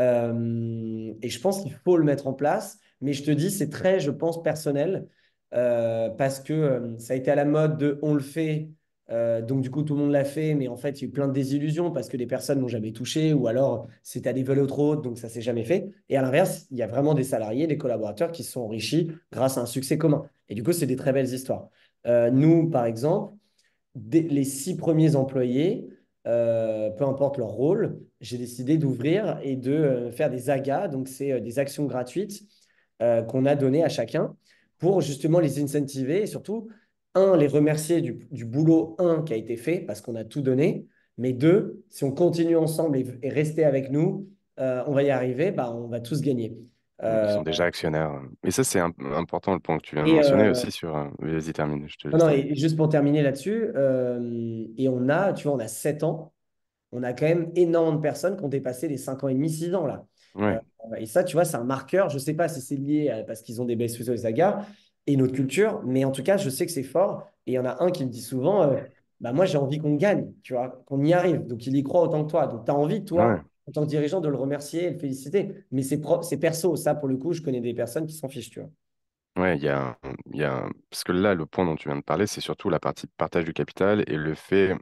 Et je pense qu'il faut le mettre en place. Mais je te dis, c'est très, je pense, personnel parce que ça a été à la mode de on le fait. Donc, du coup, tout le monde l'a fait, mais en fait, il y a eu plein de désillusions parce que les personnes n'ont jamais touché ou alors c'était à des velours trop hautes, donc ça s'est jamais fait. Et à l'inverse, il y a vraiment des salariés, des collaborateurs qui se sont enrichis grâce à un succès commun. Et du coup, c'est des très belles histoires. Nous, par exemple, les 6 premiers employés, peu importe leur rôle, j'ai décidé d'ouvrir et de faire des AGA, donc c'est des actions gratuites qu'on a données à chacun pour justement les incentiver et surtout, un, les remercier du boulot, un, qui a été fait parce qu'on a tout donné, mais deux, si on continue ensemble et rester avec nous, on va y arriver, bah, on va tous gagner. Ils Euh, sont déjà actionnaires. Et ça, c'est important le point que tu viens de et, mentionner aussi sur. Vas-y, termine, je te non, laisse non, terminer. et juste pour terminer là-dessus, et on a, tu vois, on a 7 ans. On a quand même énormément de personnes qui ont dépassé les 5 ans et demi, 6 ans là. Euh, Ouais, et ça, tu vois, c'est un marqueur. Je ne sais pas si c'est lié parce qu'ils ont des belles et sagas et notre culture, mais en tout cas, je sais que c'est fort. Et il y en a un qui me dit souvent, bah, moi, j'ai envie qu'on gagne, tu vois, qu'on y arrive. Donc, il y croit autant que toi. Donc, tu as envie, ouais, toi, en tant que dirigeant, de le remercier et le féliciter. Mais c'est perso. Ça, pour le coup, je connais des personnes qui s'en fichent, tu vois. ouais. Parce que là, le point dont tu viens de parler, c'est surtout la partie partage du capital et le fait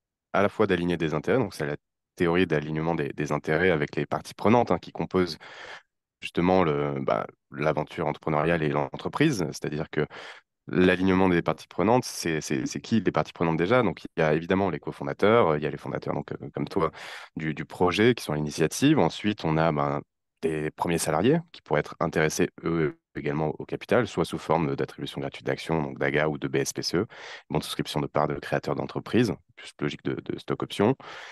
à la fois d'aligner des intérêts. Donc, c'est la théorie d'alignement des intérêts avec les parties prenantes qui composent justement l'aventure entrepreneuriale et l'entreprise. C'est-à-dire que l'alignement des parties prenantes, c'est qui les parties prenantes déjà? Donc, il y a évidemment les cofondateurs, il y a les fondateurs donc, comme toi du projet qui sont à l'initiative. Ensuite, on a des premiers salariés qui pourraient être intéressés eux également au capital, soit sous forme d'attribution gratuite d'actions, donc d'AGA ou de BSPCE, bon de souscription de parts de créateurs d'entreprise, plus logique de stock option.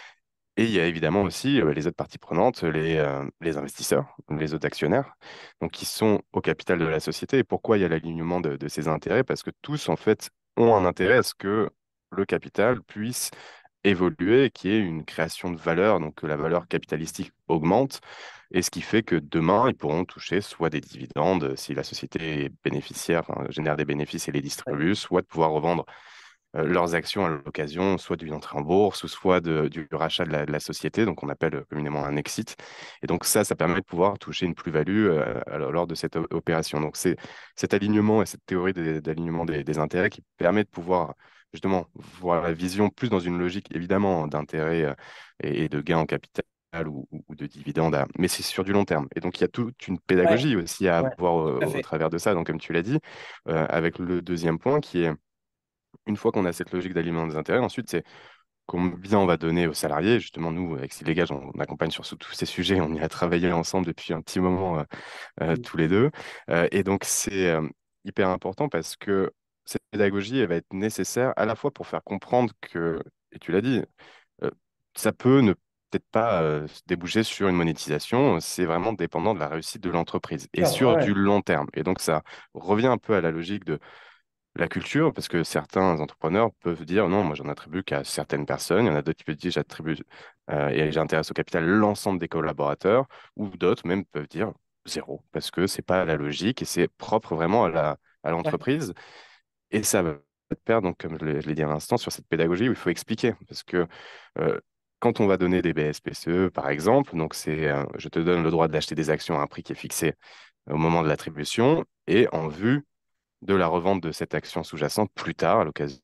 Et il y a évidemment aussi les autres parties prenantes, les investisseurs, les autres actionnaires, donc qui sont au capital de la société. Et pourquoi il y a l'alignement de ces intérêts? Parce que tous, en fait, ont un intérêt à ce que le capital puisse évoluer, qu'il y ait une création de valeur, donc que la valeur capitalistique augmente, et ce qui fait que demain, ils pourront toucher soit des dividendes, si la société est bénéficiaire, enfin, génère des bénéfices et les Ouais. distribue, soit de pouvoir revendre leurs actions à l'occasion, soit d'une entrée en bourse, ou soit du rachat de la société, donc on appelle communément un exit. Et donc ça permet de pouvoir toucher une plus-value lors de cette opération. Donc c'est cet alignement et cette théorie d'alignement des intérêts qui permet de pouvoir justement voir la vision plus dans une logique évidemment d'intérêt et de gain en capital. Ou de dividendes, mais c'est sur du long terme. Et donc, il y a toute une Ouais, pédagogie aussi à ouais, avoir tout à au fait. travers de ça. Donc, comme tu l'as dit, avec le deuxième point qui est une fois qu'on a cette logique d'alignement des intérêts, ensuite, c'est combien on va donner aux salariés. Justement, nous, avec Sylvégage, on accompagne sur tous ces sujets. On y a travaillé ensemble depuis un petit moment, tous les deux. Et donc, c'est hyper important parce que cette pédagogie, elle va être nécessaire à la fois pour faire comprendre que, et tu l'as dit, euh, ça peut ne peut-être pas se déboucher sur une monétisation. C'est vraiment dépendant de la réussite de l'entreprise et Sûr, ouais, sur ouais. du long terme. Et donc, ça revient un peu à la logique de la culture, parce que certains entrepreneurs peuvent dire non, moi j'en attribue qu'à certaines personnes, il y en a d'autres qui peuvent dire j'attribue et j'intéresse au capital l'ensemble des collaborateurs, ou d'autres même peuvent dire zéro, parce que c'est pas la logique et c'est propre vraiment à Ouais, l'entreprise. Et ça va te perdre, donc comme je l'ai dit à l'instant, sur cette pédagogie où il faut expliquer, parce que euh, quand on va donner des BSPCE, par exemple, donc c'est je te donne le droit d'acheter des actions à un prix qui est fixé au moment de l'attribution et en vue de la revente de cette action sous-jacente plus tard, à l'occasion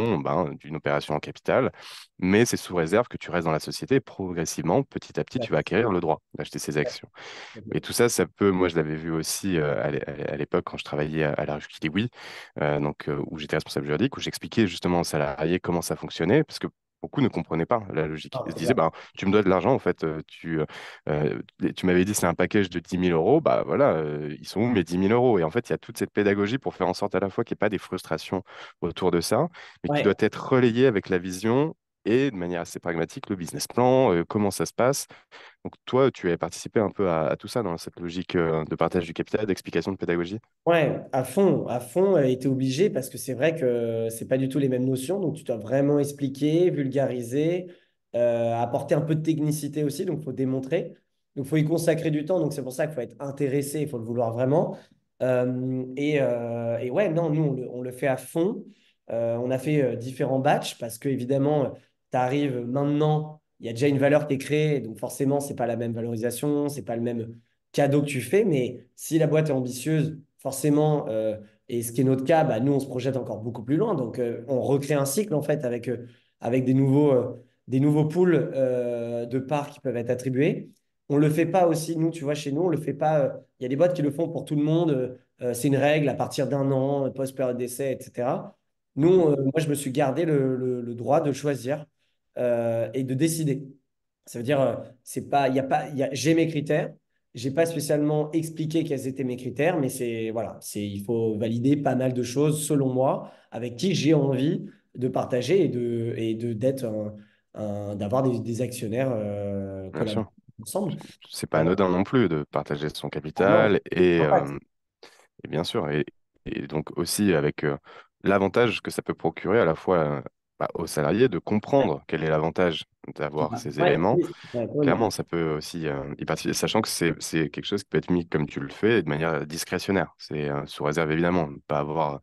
d'une opération en capital. Mais c'est sous réserve que tu restes dans la société et progressivement, petit à petit, tu vas ouais, acquérir le droit d'acheter ces actions. Et tout ça, ça peut, moi je l'avais vu aussi à l'époque quand je travaillais à la rue Kiwi, où j'étais responsable juridique, où j'expliquais justement aux salariés comment ça fonctionnait, parce que beaucoup ne comprenaient pas la logique. non, Ils se c'est disaient, clair. bah, tu me dois de l'argent, en fait, tu m'avais dit c'est un package de 10 000 euros, bah voilà, ils sont où mes 10 000 euros? Et en fait, il y a toute cette pédagogie pour faire en sorte à la fois qu'il n'y ait pas des frustrations autour de ça, mais qui Ouais, doit être relayée avec la vision. et de manière assez pragmatique, le business plan, comment ça se passe. Donc toi, tu as participé un peu à tout ça dans cette logique de partage du capital, d'explication de pédagogie. Ouais, à fond, et t'es obligé parce que c'est vrai que c'est pas du tout les mêmes notions, donc tu dois vraiment expliquer, vulgariser, apporter un peu de technicité aussi, donc il faut démontrer, donc il faut y consacrer du temps, donc c'est pour ça qu'il faut être intéressé, il faut le vouloir vraiment. Et ouais, non, nous on le fait à fond. On a fait différents batchs parce que évidemment, tu arrives maintenant, il y a déjà une valeur qui est créée, donc forcément, c'est pas la même valorisation, c'est pas le même cadeau que tu fais, mais si la boîte est ambitieuse, forcément, et ce qui est notre cas, bah, nous, on se projette encore beaucoup plus loin. Donc, on recrée un cycle, en fait, avec des nouveaux pools de parts qui peuvent être attribués. On ne le fait pas aussi, nous, tu vois, chez nous, on le fait pas. Il y a des boîtes qui le font pour tout le monde. C'est une règle à partir d'un an, post-période d'essai, etc. Nous, Mhm. moi, je me suis gardé le droit de choisir et de décider. Ça veut dire, c'est pas, il y a pas, j'ai mes critères. J'ai pas spécialement expliqué quels étaient mes critères, mais voilà, il faut valider pas mal de choses selon moi, avec qui j'ai envie de partager d'être d'avoir des actionnaires Bien collaborer sûr. ensemble. C'est pas Euh, anodin non plus de partager son ah non, capital impact. et bien sûr, et donc aussi avec l'avantage que ça peut procurer à la fois aux salariés de comprendre quel est l'avantage d'avoir ces Ouais, éléments. oui, ouais, Clairement, vraiment. ça peut aussi y participer, sachant que c'est quelque chose qui peut être mis comme tu le fais de manière discrétionnaire. C'est sous réserve évidemment de ne pas avoir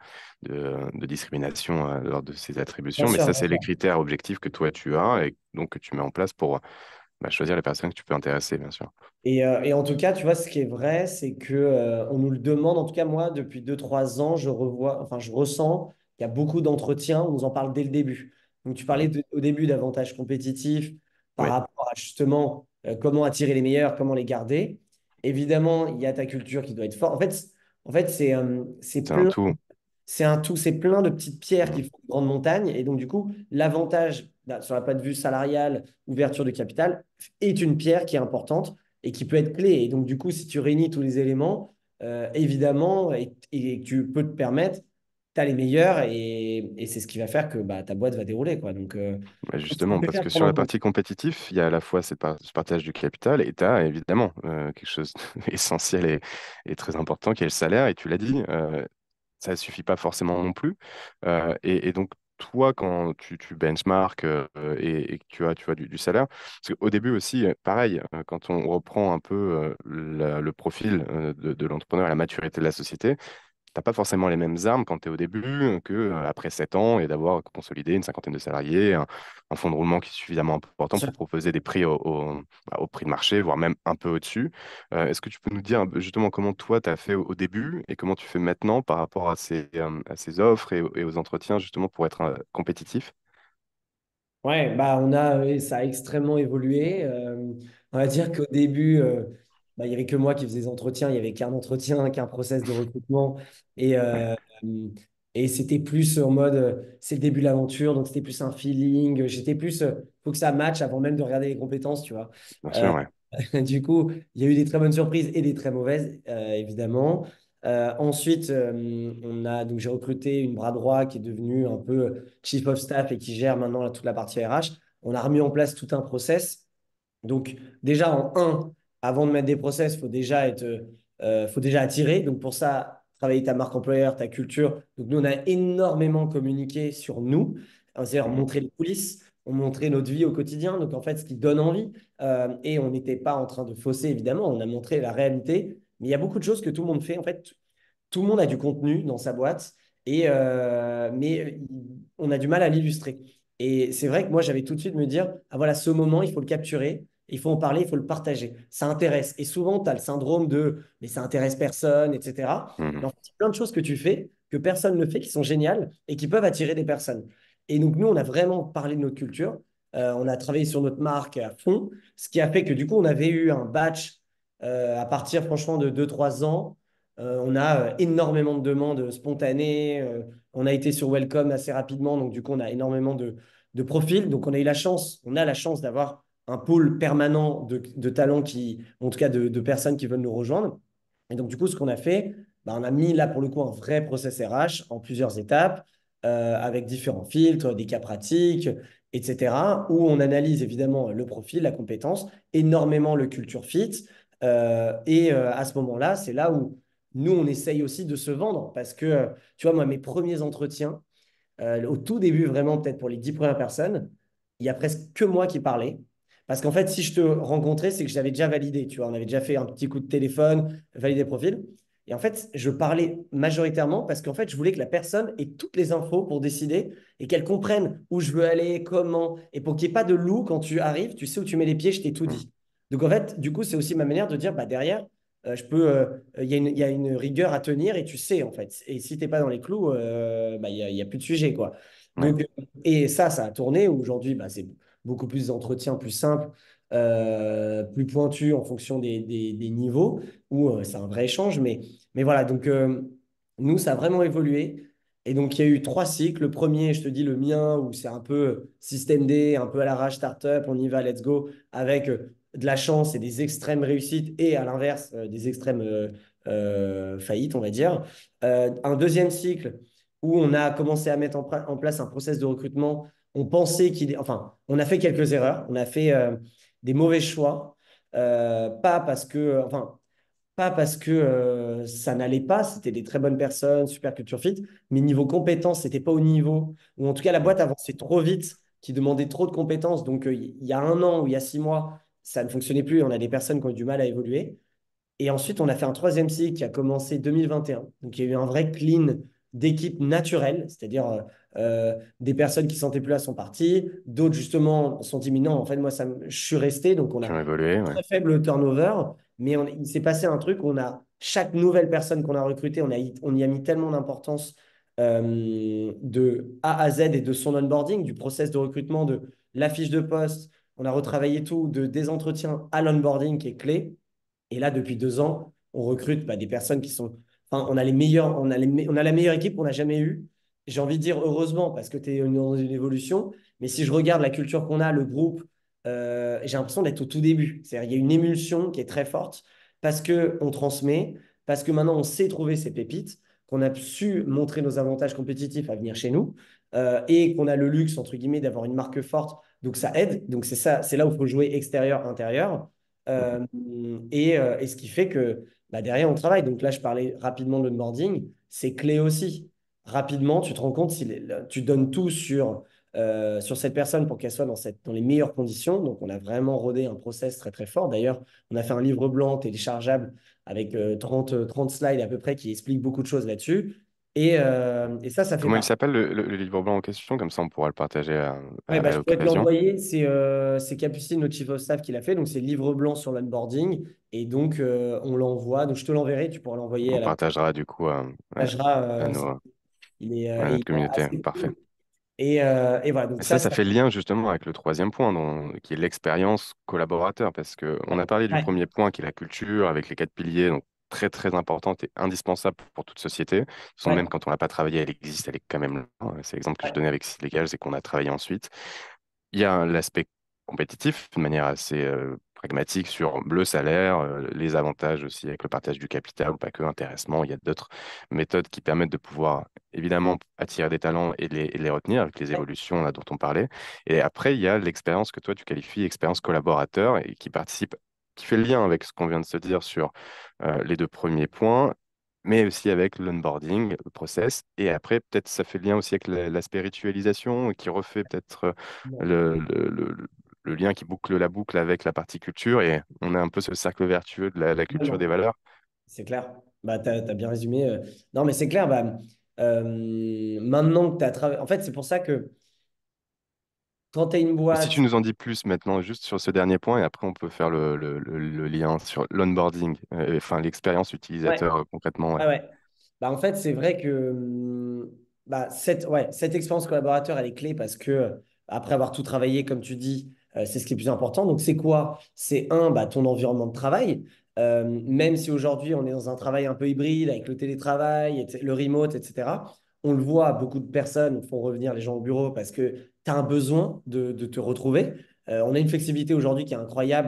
de discrimination lors de ces Bien attributions, mais sûr, ça, bien c'est les sûr. critères objectifs que toi tu as et donc que tu mets en place pour choisir les personnes que tu peux intéresser, bien sûr. Et en tout cas, tu vois, ce qui est vrai, c'est que on nous le demande. En tout cas, moi, depuis 2 3 ans, je ressens qu'il y a beaucoup d'entretiens. On nous en parle dès le début. Donc, tu parlais Mhm. au début d'avantages compétitifs par Oui, rapport à justement comment attirer les meilleurs, comment les garder. Évidemment, il y a ta culture qui doit être forte. En fait, c'est un tout. c'est un tout, c'est plein de petites pierres qui Mhm. font une grande montagne. Et donc, du coup, l'avantage bah, sur la point de vue salariale, ouverture de capital, est une pierre qui est importante et qui peut être clé. Et donc, du coup, si tu réunis tous les éléments, évidemment, et que tu peux te permettre, tu as les meilleurs et c'est ce qui va faire que bah, ta boîte va dérouler, quoi. Donc, c'est ce qu'on Justement, peut parce faire que sur la pendant. partie compétitive, il y a à la fois ce partage du capital et tu as évidemment quelque chose d'essentiel et très important qui est le salaire. Et tu l'as dit, ça ne suffit pas forcément non plus. Et donc, toi, quand tu benchmarks et que tu as du salaire, parce qu'au début aussi, pareil, quand on reprend un peu le profil de l'entrepreneur et la maturité de la société, t'as pas forcément les mêmes armes quand tu es au début que après 7 ans et d'avoir consolidé une cinquantaine de salariés, un fonds de roulement qui est suffisamment important pour proposer des prix au prix de marché, voire même un peu au-dessus. Est-ce que tu peux nous dire justement comment toi tu as fait au début et comment tu fais maintenant par rapport à ces offres et aux entretiens justement pour être compétitif? Ouais, bah ça a extrêmement évolué. On va dire qu'au début, bah, il n'y avait que moi qui faisais des entretiens, il n'y avait qu'un entretien, qu'un process de recrutement. Et, Ouais, euh, et c'était plus en mode, c'est le début de l'aventure, donc c'était plus un feeling. J'étais plus, faut que ça matche avant même de regarder les compétences, tu vois. bien Euh, sûr, ouais. Du coup, il y a eu des très bonnes surprises et des très mauvaises, évidemment. Ensuite, donc j'ai recruté une bras droit qui est devenue un peu chief of staff et qui gère maintenant toute la partie RH. On a remis en place tout un process. Donc, déjà, avant de mettre des process, faut déjà attirer. Donc, pour ça, travailler ta marque employeur, ta culture. Donc, nous, on a énormément communiqué sur nous, c'est-à-dire Mhm. montrer les coulisses, on montrait notre vie au quotidien. Donc, en fait, ce qui donne envie. Et on n'était pas en train de fausser, évidemment. On a montré la réalité. Mais il y a beaucoup de choses que tout le monde fait. En fait, tout le monde a du contenu dans sa boîte, mais on a du mal à l'illustrer. Et c'est vrai que moi, j'avais tout de suite me dire, ah voilà, ce moment, il faut le capturer, il faut en parler, il faut le partager. Ça intéresse. Et souvent, tu as le syndrome de, mais ça intéresse personne, etc. Mais Mhm. en fait, il y a plein de choses que tu fais, que personne ne fait, qui sont géniales et qui peuvent attirer des personnes. Et donc, nous, on a vraiment parlé de notre culture. On a travaillé sur notre marque à fond, ce qui a fait que du coup, on avait eu un batch à partir, franchement, de 2 3 ans. On a énormément de demandes spontanées. On a été sur Welcome assez rapidement, donc du coup, on a énormément de profils. Donc, on a la chance d'avoir un pool permanent de talents en tout cas de personnes qui veulent nous rejoindre. Et donc, du coup, ce qu'on a fait, bah, on a mis là pour le coup un vrai process RH en plusieurs étapes. avec différents filtres, des cas pratiques, etc., où on analyse évidemment le profil, la compétence, énormément le culture fit. À ce moment-là, c'est là où nous, on essaye aussi de se vendre parce que, tu vois, moi, mes premiers entretiens, au tout début, vraiment, peut-être pour les 10 premières personnes, il y a presque que moi qui parlais. Parce qu'en fait, si je te rencontrais, c'est que je l'avais déjà validé. Tu vois, on avait déjà fait un petit coup de téléphone, validé le profil. Et en fait, je parlais majoritairement parce qu'en fait, je voulais que la personne ait toutes les infos pour décider et qu'elle comprenne où je veux aller, comment. Et pour qu'il n'y ait pas de loup quand tu arrives, tu sais où tu mets les pieds, je t'ai tout Mm. dit. Donc en fait, du coup, c'est aussi ma manière de dire, bah, derrière, il y a une rigueur à tenir et tu sais, en fait. Et si tu n'es pas dans les clous, bah, il y a plus de sujet, quoi. Ouais. Donc, et ça a tourné. Aujourd'hui, bah, c'est beaucoup plus d'entretiens, plus simples, plus pointus en fonction des niveaux, où c'est un vrai échange. Mais voilà, donc nous, ça a vraiment évolué. Et donc, il y a eu 3 cycles. Le premier, je te dis le mien, où c'est un peu système D, un peu à l'arrache, startup, on y va, let's go, avec de la chance et des extrêmes réussites, et à l'inverse, des extrêmes faillites, on va dire. Un deuxième cycle où on a commencé à mettre en place un process de recrutement. On pensait enfin, on a fait quelques erreurs, on a fait des mauvais choix, pas parce que, enfin, pas parce que ça n'allait pas, c'était des très bonnes personnes, super culture fit, mais niveau compétences, c'était pas au niveau, ou en tout cas la Mm. boîte avançait trop vite, qui demandait trop de compétences. Donc il y a un an ou il y a 6 mois, ça ne fonctionnait plus, on a des personnes qui ont eu du mal à évoluer. Et ensuite, on a fait un troisième cycle qui a commencé 2021. Donc, il y a eu un vrai clean d'équipe naturelle, c'est-à-dire des personnes qui ne sentaient plus là sont parties, d'autres justement sont dit, mais non, en fait, moi, je suis resté. Donc, on Qui a ont évolué, ouais. très faible turnover, mais il s'est passé un truc, chaque nouvelle personne qu'on a recrutée, on y a mis tellement d'importance de A à Z et de son onboarding, du process de recrutement, de la fiche de poste. On a retravaillé tout, des entretiens à l'onboarding qui est clé. Et là, depuis 2 ans, on recrute des personnes qui sont. Enfin, on a les meilleurs, on a la meilleure équipe qu'on n'a jamais eue. J'ai envie de dire heureusement parce que tu es dans une évolution. Mais si je regarde la culture qu'on a, le groupe, j'ai l'impression d'être au tout début. C'est-à-dire il y a une émulsion qui est très forte parce qu'on transmet, parce que maintenant on sait trouver ces pépites, qu'on a su montrer nos avantages compétitifs à venir chez nous et qu'on a le luxe, entre guillemets, d'avoir une marque forte. Donc ça aide. Donc c'est ça, c'est là où il faut jouer extérieur-intérieur. Mm. Euh, et ce qui fait que bah, derrière, on travaille. Donc là, je parlais rapidement de l'onboarding. C'est clé aussi. Rapidement, tu te rends compte si tu donnes tout sur cette personne pour qu'elle soit dans les meilleures conditions. Donc, on a vraiment rodé un process très, très fort. D'ailleurs, on a fait un livre blanc téléchargeable avec 30 slides à peu près qui explique beaucoup de choses là-dessus. Et ça fait Comment il partie. s'appelle le livre blanc en question? Comme ça, on pourra le partager Ouais, bah, à je pourrais te l'occasion. l'envoyer. C'est Capucine, notre chief of staff, qui l'a fait. Donc, c'est le livre blanc sur l'onboarding. Et donc, on l'envoie. Donc, je te l'enverrai. Tu pourras l'envoyer On à la partagera du coup ouais, pagera. à nos, à Il notre est communauté. assez Parfait. cool. Et voilà. Donc, Et ça ça. fait lien justement avec le troisième point, qui est l'expérience collaborateur, parce que on a parlé du Ouais, premier point, qui est la culture, avec les 4 piliers, donc très très importante et indispensable pour toute société. De toute façon, ouais, même quand on l'a pas travaillé, elle existe, elle est quand même là. C'est l'exemple que je ouais, donnais avec Legal, c'est qu'on a travaillé ensuite. Il y a l'aspect compétitif de manière assez pragmatique sur le salaire, les avantages aussi avec le partage du capital, ou pas que intéressement. Il y a d'autres méthodes qui permettent de pouvoir évidemment attirer des talents et les retenir avec les ouais. évolutions là, dont on parlait. Et après, il y a l'expérience que toi tu qualifies expérience collaborateur et qui participe, qui fait le lien avec ce qu'on vient de se dire sur les 2 premiers points, mais aussi avec l'onboarding, le process. Et après, peut-être ça fait le lien aussi avec la spiritualisation qui refait peut-être Bon. le, le, le- le lien qui boucle la boucle avec la partie culture. Et on a un peu ce cercle vertueux de la culture des Totalement. valeurs. C'est clair. Bah, tu as bien résumé. Non, mais c'est clair. Bah, maintenant que tu as travaillé. En fait, c'est pour ça que quand tu as une Si tu boîte. nous en dis plus maintenant, juste sur ce dernier point, et après on peut faire le lien sur l'onboarding, enfin l'expérience Ouais, utilisateur concrètement. Ouais. ouais, ouais. Bah, en fait, c'est vrai que bah, cette expérience collaborateur, elle est clé parce que après avoir tout travaillé, comme tu dis, c'est ce qui est plus important. Donc, c'est quoi? C'est bah, ton environnement de travail. Même si aujourd'hui, on est dans un travail un peu hybride avec le télétravail, le remote, etc. On le voit, beaucoup de personnes font revenir les gens au bureau parce que tu as un besoin de te retrouver. On a une flexibilité aujourd'hui qui est incroyable.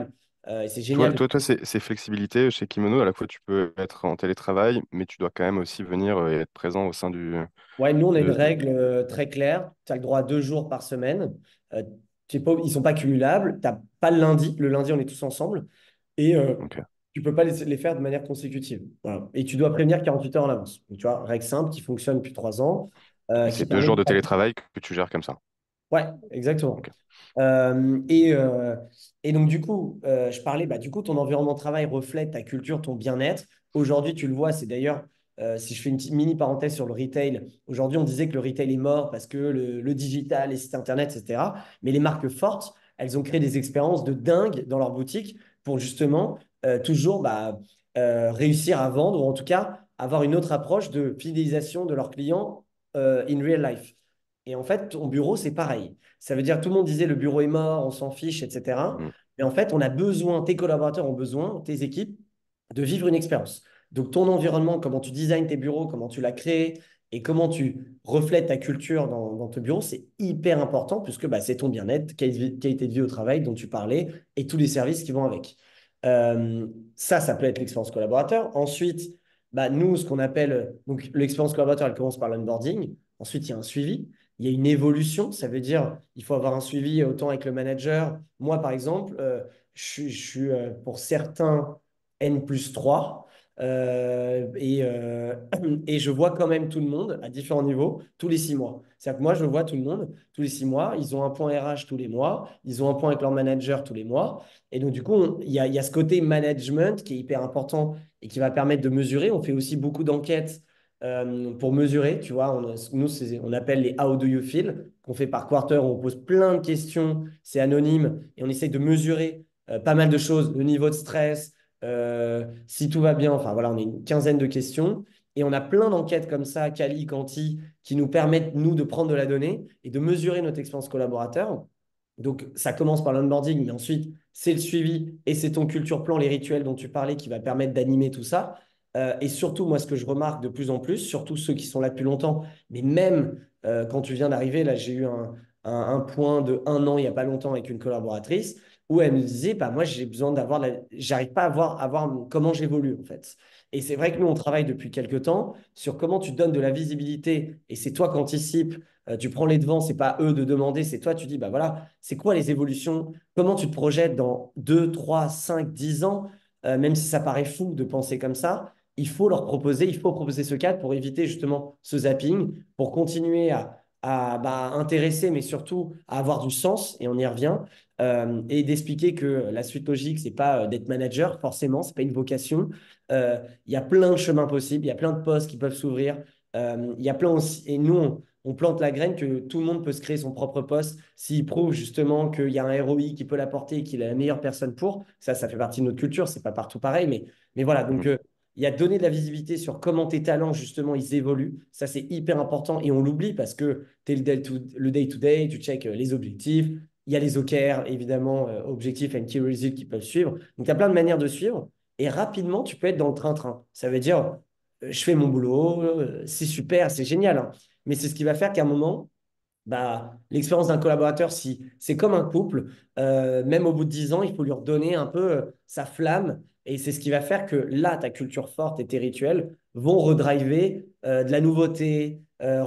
Et c'est génial. Ces flexibilités chez Kimono, à la fois tu peux être en télétravail, mais tu dois quand même aussi venir et être présent au sein Ouais, nous, on a une de... règle très claire. Tu as le droit à 2 jours par semaine. Ils ne sont pas cumulables. Tu n'as pas le lundi. Le lundi, on est tous ensemble. Et Ok. tu ne peux pas les faire de manière consécutive. Voilà. Et tu dois prévenir 48 heures en avance. Donc, tu vois, règle simple qui fonctionne depuis 3 ans, Et qui c'est deux permet jours de... de télétravail que tu gères comme ça. Ouais, exactement. Ok. Euh, et, euh, et donc, du coup, je parlais, bah, du coup, ton environnement de travail reflète ta culture, ton bien-être. Aujourd'hui, tu le vois, c'est d'ailleurs, si je fais une petite mini parenthèse sur le retail, aujourd'hui, on disait que le retail est mort parce que le digital, les sites internet, etc. Mais les marques fortes, elles ont créé des expériences de dingue dans leurs boutiques pour justement toujours réussir à vendre ou en tout cas avoir une autre approche de fidélisation de leurs clients in real life. Et en fait, ton bureau, c'est pareil. Ça veut dire, tout le monde disait le bureau est mort, on s'en fiche, etc. Mm. Mais en fait, on a besoin, tes collaborateurs ont besoin, tes équipes, de vivre une expérience. Donc, ton environnement, comment tu designes tes bureaux, comment tu l'as créé et comment tu reflètes ta culture dans ton bureau, c'est hyper important puisque bah, c'est ton bien-être, qualité de vie au travail dont tu parlais et tous les services qui vont avec. Euh, ça peut être l'expérience collaborateur. Ensuite, bah, nous, ce qu'on appelle, donc l'expérience collaborateur, elle commence par l'onboarding. Ensuite, il y a un suivi. Il y a une évolution, ça veut dire il faut avoir un suivi autant avec le manager. Moi, par exemple, je suis pour certains N+3 et je vois quand même tout le monde à différents niveaux tous les 6 mois. C'est-à-dire que moi, je vois tout le monde tous les 6 mois. Ils ont un point RH tous les mois. Ils ont un point avec leur manager tous les mois. Et donc, du coup, il y a ce côté management qui est hyper important et qui va permettre de mesurer. On fait aussi beaucoup d'enquêtes pour mesurer, tu vois, nous, on appelle les How do you feel, qu'on fait par quarter, où on pose plein de questions, c'est anonyme, et on essaye de mesurer pas mal de choses, le niveau de stress, si tout va bien, enfin voilà, on a une quinzaine de questions, et on a plein d'enquêtes comme ça, Quali, Quanti, qui nous permettent, nous, de prendre de la donnée et de mesurer notre expérience collaborateur. Donc, ça commence par l'onboarding, mais ensuite, c'est le suivi et c'est ton culture plan, les rituels dont tu parlais qui va permettre d'animer tout ça. Et surtout, moi, ce que je remarque de plus en plus, surtout ceux qui sont là depuis longtemps, mais même quand tu viens d'arriver, là, j'ai eu un point de 1 an il n'y a pas longtemps avec une collaboratrice où elle me disait, bah, moi, j'ai besoin j'arrive pas à voir comment j'évolue, en fait. Et c'est vrai que nous, on travaille depuis quelques temps sur comment tu donnes de la visibilité et c'est toi qui anticipes, tu prends les devants, c'est pas eux de demander, c'est toi, tu dis, bah voilà, c'est quoi les évolutions, comment tu te projettes dans 2, 3, 5, 10 ans, même si ça paraît fou de penser comme ça il faut proposer ce cadre pour éviter justement ce zapping, pour continuer à intéresser, mais surtout à avoir du sens, et on y revient, et d'expliquer que la suite logique, c'est pas d'être manager, forcément, c'est pas une vocation. Il y a plein de chemins possibles, il y a plein de postes qui peuvent s'ouvrir. Il y a plein aussi, et nous, on plante la graine que tout le monde peut se créer son propre poste s'il prouve justement qu'il y a un ROI qui peut l'apporter et qu'il est la meilleure personne pour. Ça fait partie de notre culture, c'est pas partout pareil, mais voilà. Donc, Mm. il y a donner de la visibilité sur comment tes talents, justement, ils évoluent. Ça, c'est hyper important et on l'oublie parce que tu es le day-to-day, tu check les objectifs. Il y a les OKR, évidemment, objectifs and key results qui peuvent suivre. Donc, tu as plein de manières de suivre et rapidement, tu peux être dans le train-train. Ça veut dire, je fais mon boulot, c'est super, c'est génial, hein. Mais c'est ce qui va faire qu'à un moment, bah, l'expérience d'un collaborateur, si c'est comme un couple, même au bout de 10 ans, il faut lui redonner un peu sa flamme. Et c'est ce qui va faire que là, ta culture forte et tes rituels vont redriver de la nouveauté,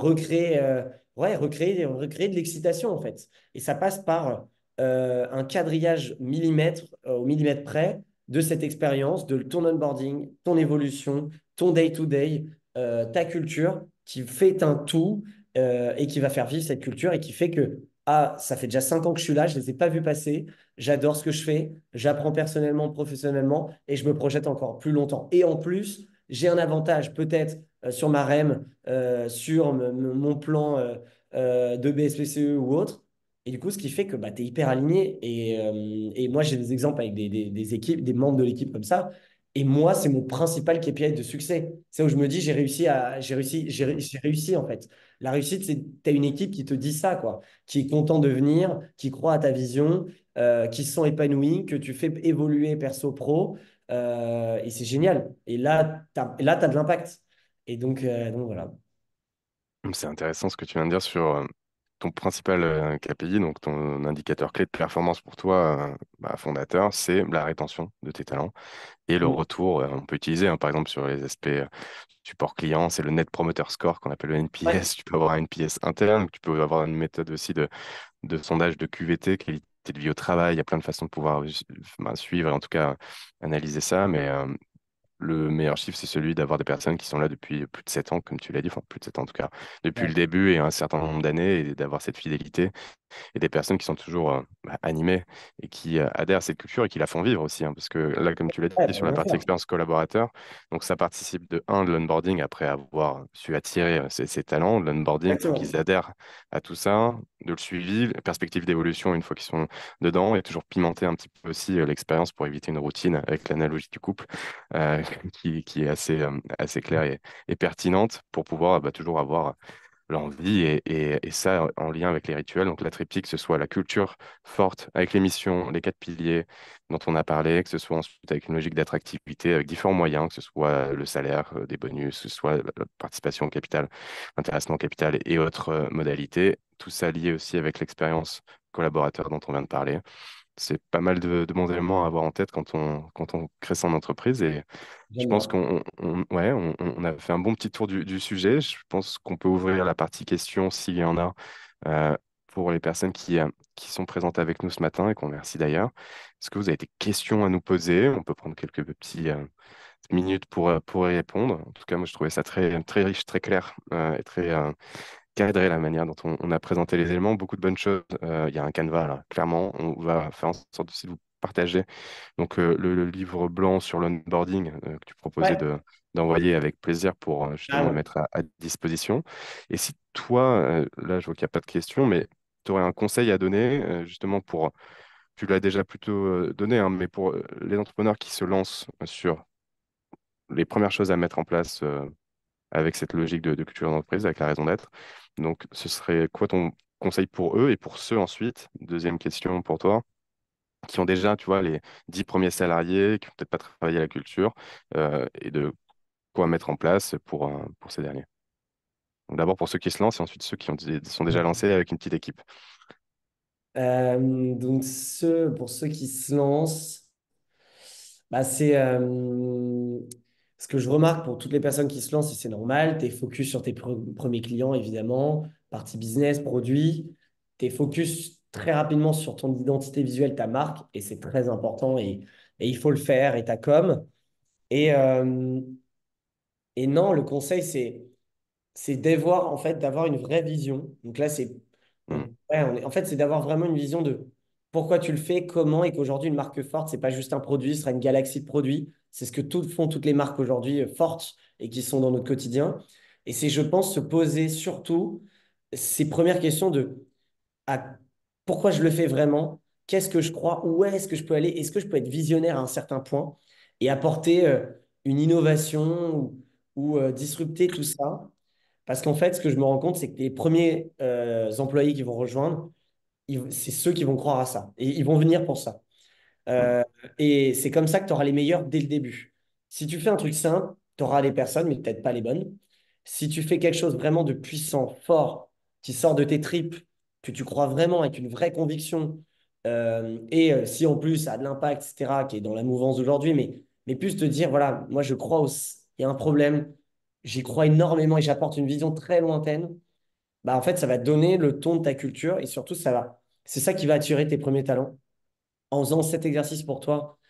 recréer de l'excitation en fait. Et ça passe par un quadrillage millimètre au millimètre près de cette expérience, de ton onboarding, ton évolution, ton day-to-day, ta culture qui fait un tout et qui va faire vivre cette culture et qui fait que, ah, ça fait déjà 5 ans que je suis là, je ne les ai pas vus passer, j'adore ce que je fais, j'apprends personnellement, professionnellement et je me projette encore plus longtemps. Et en plus, j'ai un avantage peut-être sur ma REM, sur mon plan de BSPCE ou autre. Et du coup, ce qui fait que bah, tu es hyper aligné. Et moi, j'ai des exemples avec des équipes, des membres de l'équipe comme ça. Et moi, c'est mon principal KPI de succès. C'est où je me dis, j'ai réussi en fait. La réussite, c'est tu as une équipe qui te dit ça, quoi, qui est content de venir, qui croit à ta vision, qui se sent épanoui, que tu fais évoluer perso pro. Et c'est génial. Et là, tu as de l'impact. Et donc voilà. C'est intéressant ce que tu viens de dire ton principal KPI, donc ton indicateur clé de performance pour toi, fondateur, c'est la rétention de tes talents et le Mm. retour. On peut utiliser, hein, par exemple, sur les aspects support client, c'est le Net Promoter Score qu'on appelle le Ouais, NPS. Tu peux avoir un NPS interne, tu peux avoir une méthode aussi de sondage de QVT, qualité de vie au travail. Il y a plein de façons de pouvoir suivre et en tout cas analyser ça. Mais le meilleur chiffre, c'est celui d'avoir des personnes qui sont là depuis plus de 7 ans, comme tu l'as dit, enfin plus de 7 ans en tout cas, depuis ouais. le début et un certain nombre d'années, et d'avoir cette fidélité et des personnes qui sont toujours animées et qui adhèrent à cette culture et qui la font vivre aussi, hein, parce que là, comme tu l'as Ouais, dit, bah, sur la bien partie sûr. expérience collaborateur, donc ça participe de un de l'onboarding après avoir su attirer ces talents, de l'onboarding pour qu'ils Exactement. adhèrent à tout ça, de le suivi, la perspective d'évolution une fois qu'ils sont dedans et toujours pimenter un petit peu aussi l'expérience pour éviter une routine avec l'analogie du couple euh, qui est assez claire et pertinente pour pouvoir toujours avoir l'envie et ça en lien avec les rituels. Donc la triptyque, que ce soit la culture forte avec les missions, les 4 piliers dont on a parlé, que ce soit ensuite avec une logique d'attractivité, avec différents moyens, que ce soit le salaire, des bonus, que ce soit la participation au capital, l'intéressement au capital et autres modalités. Tout ça lié aussi avec l'expérience collaborateur dont on vient de parler. C'est pas mal de bons éléments à avoir en tête quand on crée son entreprise et je J'aime pense bien. qu'on a fait un bon petit tour du sujet. Je pense qu'on peut ouvrir la partie questions s'il y en a euh, pour les personnes qui sont présentes avec nous ce matin et qu'on remercie d'ailleurs. Est-ce que vous avez des questions à nous poser? On peut prendre quelques petits minutes pour y répondre. En tout cas, moi, je trouvais ça très, très riche, très clair et très cadré la manière dont on a présenté les éléments. Beaucoup de bonnes choses. Il y a un canevas là, clairement. On va faire en sorte aussi de vous partager donc le livre blanc sur l'onboarding que tu proposais Ouais, d'envoyer avec plaisir pour justement le carrément. mettre à disposition. Et si toi, là je vois qu'il n'y a pas de questions, mais tu aurais un conseil à donner justement pour, tu l'as déjà plutôt donné, hein, mais pour les entrepreneurs qui se lancent sur les premières choses à mettre en place avec cette logique de culture d'entreprise, avec la raison d'être. Donc ce serait quoi ton conseil pour eux et pour ceux ensuite, deuxième question pour toi, qui ont déjà, tu vois, les 10 premiers salariés, qui n'ont peut-être pas travaillé à la culture, et de quoi mettre en place pour ces derniers. Donc d'abord pour ceux qui se lancent et ensuite ceux qui sont déjà lancés avec une petite équipe. Donc, pour ceux qui se lancent, bah, ce que je remarque pour toutes les personnes qui se lancent, et c'est normal, tu es focus sur tes premiers clients, évidemment, partie business, produit. Tu es focus très rapidement sur ton identité visuelle, ta marque, et c'est très important, et il faut le faire, et ta com. Et, euh, et non, le conseil, c'est d'avoir en fait d'avoir une vraie vision. Donc là, Hmm, en fait, c'est d'avoir vraiment une vision de pourquoi tu le fais, comment, et qu'aujourd'hui une marque forte, c'est pas juste un produit, ce sera une galaxie de produits. C'est ce que font toutes les marques aujourd'hui fortes et qui sont dans notre quotidien. Et c'est, je pense, se poser surtout ces premières questions de à pourquoi je le fais vraiment, qu'est-ce que je crois, où est-ce que je peux aller, est-ce que je peux être visionnaire à un certain point et apporter une innovation ou disrupter tout ça. Parce qu'en fait, ce que je me rends compte, c'est que les premiers employés qui vont rejoindre, c'est ceux qui vont croire à ça. Et ils vont venir pour ça. hmm, Euh, et c'est comme ça que tu auras les meilleurs dès le début. Si tu fais un truc simple, tu auras les personnes, mais peut-être pas les bonnes. Si tu fais quelque chose vraiment de puissant, fort, qui sort de tes tripes, que tu crois vraiment avec une vraie conviction, si en plus ça a de l'impact, etc., qui est dans la mouvance d'aujourd'hui, mais plus te dire, voilà, moi je crois, il y a un problème, j'y crois énormément et j'apporte une vision très lointaine, bah en fait ça va te donner le ton de ta culture et surtout c'est ça qui va attirer tes premiers talents en faisant cet exercice pour toi,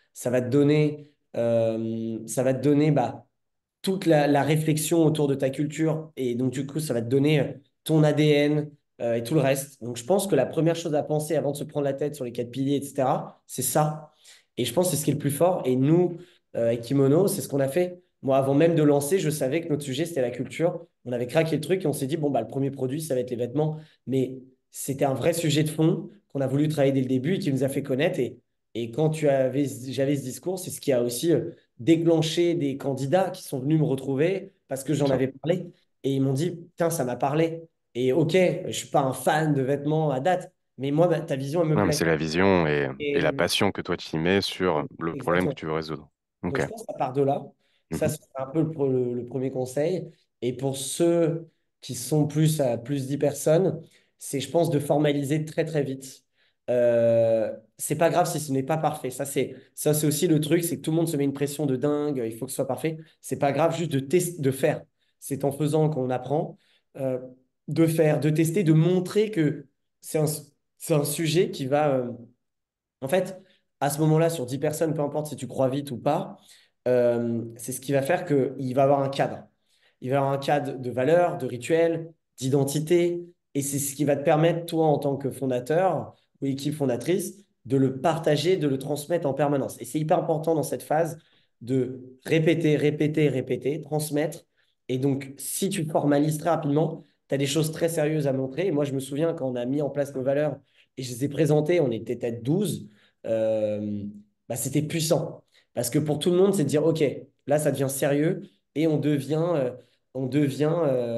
ça va te donner bah, toute la réflexion autour de ta culture. Et donc, du coup, ça va te donner ton ADN et tout le reste. Donc, je pense que la première chose à penser avant de se prendre la tête sur les 4 piliers, etc., c'est ça. Et je pense que c'est ce qui est le plus fort. Et nous, avec Kimono, c'est ce qu'on a fait. Moi, avant même de lancer, je savais que notre sujet, c'était la culture. On avait craqué le truc et on s'est dit, bon, bah, le premier produit, ça va être les vêtements. Mais c'était un vrai sujet de fond qu'on a voulu travailler dès le début et qui nous a fait connaître. Et quand j'avais ce discours, c'est ce qui a aussi déclenché des candidats qui sont venus me retrouver parce que bien j'en sûr. avais parlé. Et ils m'ont dit, putain, ça m'a parlé. Et ok, je suis pas un fan de vêtements à date, mais moi, ta vision, elle me Non, mais plaît. c'est la vision et Et, la passion que toi tu y mets sur le problème que exactement. tu veux résoudre. Ok. Donc, je pense que ça part de là. Ça, Mhm. c'est un peu le premier conseil. Et pour ceux qui sont plus à plus 10 personnes, c'est, je pense, de formaliser très, très vite. C'est pas grave si ce n'est pas parfait. Ça, c'est aussi le truc, c'est que tout le monde se met une pression de dingue, il faut que ce soit parfait. C'est pas grave juste de faire. C'est en faisant qu'on apprend, euh, de faire, de tester, de montrer que c'est un, c'est un sujet qui va, en fait, à ce moment-là, sur 10 personnes, peu importe si tu crois vite ou pas, c'est ce qui va faire qu'il va avoir un cadre. Il va avoir un cadre de valeurs, de rituels, d'identité. Et c'est ce qui va te permettre, toi, en tant que fondateur ou équipe fondatrice, de le partager, de le transmettre en permanence. Et c'est hyper important dans cette phase de répéter, répéter, répéter, transmettre. Et donc, si tu formalises très rapidement, tu as des choses très sérieuses à montrer. Et moi, je me souviens quand on a mis en place nos valeurs et je les ai présentées, on était peut-être 12, euh, bah, c'était puissant. Parce que pour tout le monde, c'est de dire, OK, là, ça devient sérieux et on devient,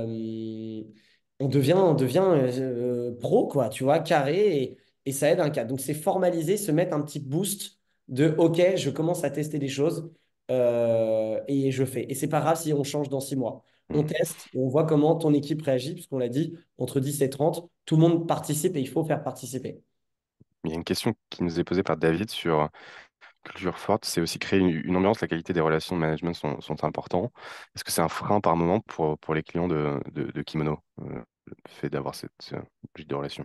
on devient pro, quoi, tu vois, carré et ça aide un cadre. Donc, c'est formaliser, se mettre un petit boost de OK, je commence à tester des choses et je fais. Et c'est pas grave si on change dans 6 mois. On Hmm. teste et on voit comment ton équipe réagit, puisqu'on l'a dit, entre 10 et 30, tout le monde participe et il faut faire participer. Il y a une question qui nous est posée par David sur culture forte, c'est aussi créer une ambiance, la qualité des relations de management sont importants. Est-ce que c'est un frein par moment pour les clients de Kimono, le fait d'avoir ce type de relation?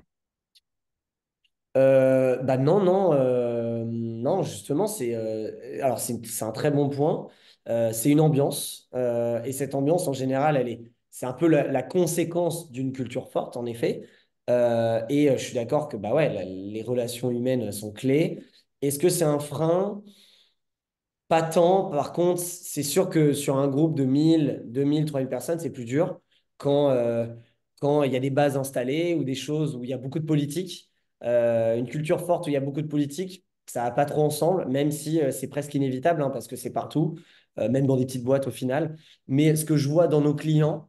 Bah non, non, non, justement, alors c'est un très bon point. C'est une ambiance et cette ambiance en général, c'est un peu la conséquence d'une culture forte, en effet. Je suis d'accord que bah ouais, les relations humaines sont clés. Est-ce que c'est un frein? Pas tant. Par contre, c'est sûr que sur un groupe de 1000, 2000, 3000 personnes, c'est plus dur quand, euh, quand il y a des bases installées ou des choses où il y a beaucoup de politique. Une culture forte où il y a beaucoup de politique, ça va pas trop ensemble, même si c'est presque inévitable, hein, parce que c'est partout, même dans des petites boîtes au final. Mais ce que je vois dans nos clients,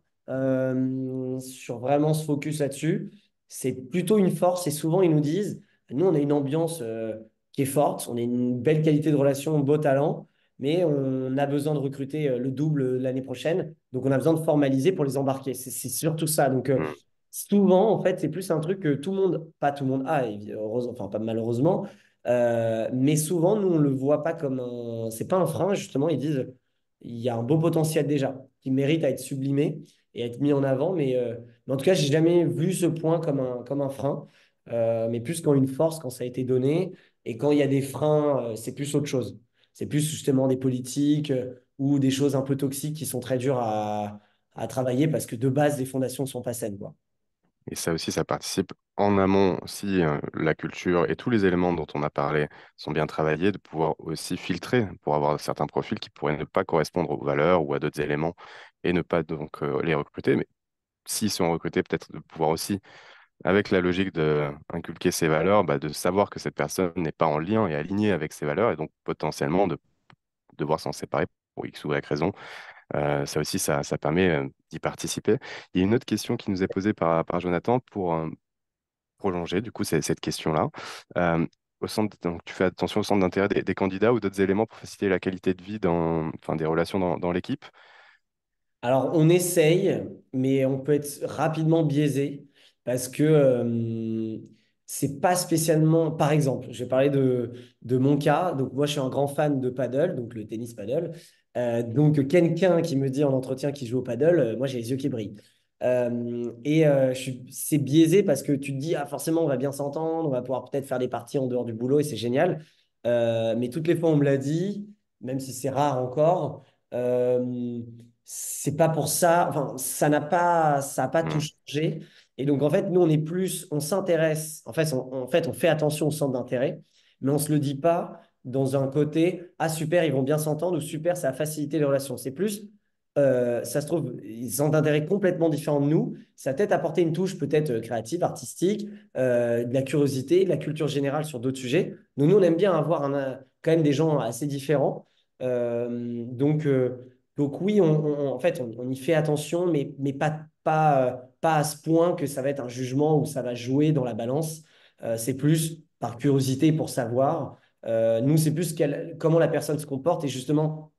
sur vraiment se focus là-dessus, c'est plutôt une force et souvent ils nous disent, nous on a une ambiance qui est forte, on a une belle qualité de relation, beau talent, mais on a besoin de recruter le double l'année prochaine. Donc, on a besoin de formaliser pour les embarquer. C'est surtout ça. Donc, Hmm. souvent, en fait, c'est plus un truc que tout le monde, pas tout le monde a, heureusement, enfin, pas malheureusement, mais souvent, nous, on le voit pas comme un. C'est pas un frein, justement. Ils disent il y a un beau potentiel déjà qui mérite à être sublimé et à être mis en avant. Mais en tout cas, j'ai jamais vu ce point comme un frein, mais plus comme une force quand ça a été donné. Et quand il y a des freins, c'est plus autre chose. C'est plus justement des politiques ou des choses un peu toxiques qui sont très dures à travailler parce que de base, les fondations ne sont pas saines, quoi. Et ça aussi, ça participe en amont, si la culture et tous les éléments dont on a parlé sont bien travaillés, de pouvoir aussi filtrer pour avoir certains profils qui pourraient ne pas correspondre aux valeurs ou à d'autres éléments et ne pas donc les recruter. Mais s'ils sont recrutés, peut-être de pouvoir aussi, avec la logique de inculquer ces valeurs, bah, de savoir que cette personne n'est pas en lien et alignée avec ces valeurs et donc potentiellement de devoir s'en séparer pour X ou Y raison. Ça aussi, ça permet d'y participer. Il y a une autre question qui nous est posée par Jonathan pour prolonger, du coup, c'est cette question-là. Euh, donc, tu fais attention au centre d'intérêt des candidats ou d'autres éléments pour faciliter la qualité de vie enfin, des relations dans l'équipe? Alors, on essaye, mais on peut être rapidement biaisé parce que c'est pas spécialement. Par exemple, je vais parler de mon cas. Donc, moi, je suis un grand fan de paddle, donc le tennis paddle. Donc, quelqu'un qui me dit en entretien qu'il joue au paddle, moi, j'ai les yeux qui brillent. C'est biaisé parce que tu te dis, ah, forcément, on va bien s'entendre, on va pouvoir peut-être faire des parties en dehors du boulot et c'est génial. Mais toutes les fois, on me l'a dit, même si c'est rare encore. Euh, c'est pas pour ça, enfin, ça a pas tout Hmm. changé. Et donc, en fait, nous, on est plus, on s'intéresse, en fait, on fait attention au centre d'intérêt, mais on se le dit pas dans un côté, ah super, ils vont bien s'entendre ou super, ça a facilité les relations. C'est plus, ça se trouve, ils sont d'intérêt complètement différents de nous. Ça a peut-être apporté une touche peut-être créative, artistique, de la curiosité, de la culture générale sur d'autres sujets. Donc, nous, on aime bien avoir quand même des gens assez différents. Donc oui, en fait, on y fait attention, mais pas à ce point que ça va être un jugement ou ça va jouer dans la balance. C'est plus par curiosité pour savoir. Nous, c'est plus comment la personne se comporte et justement,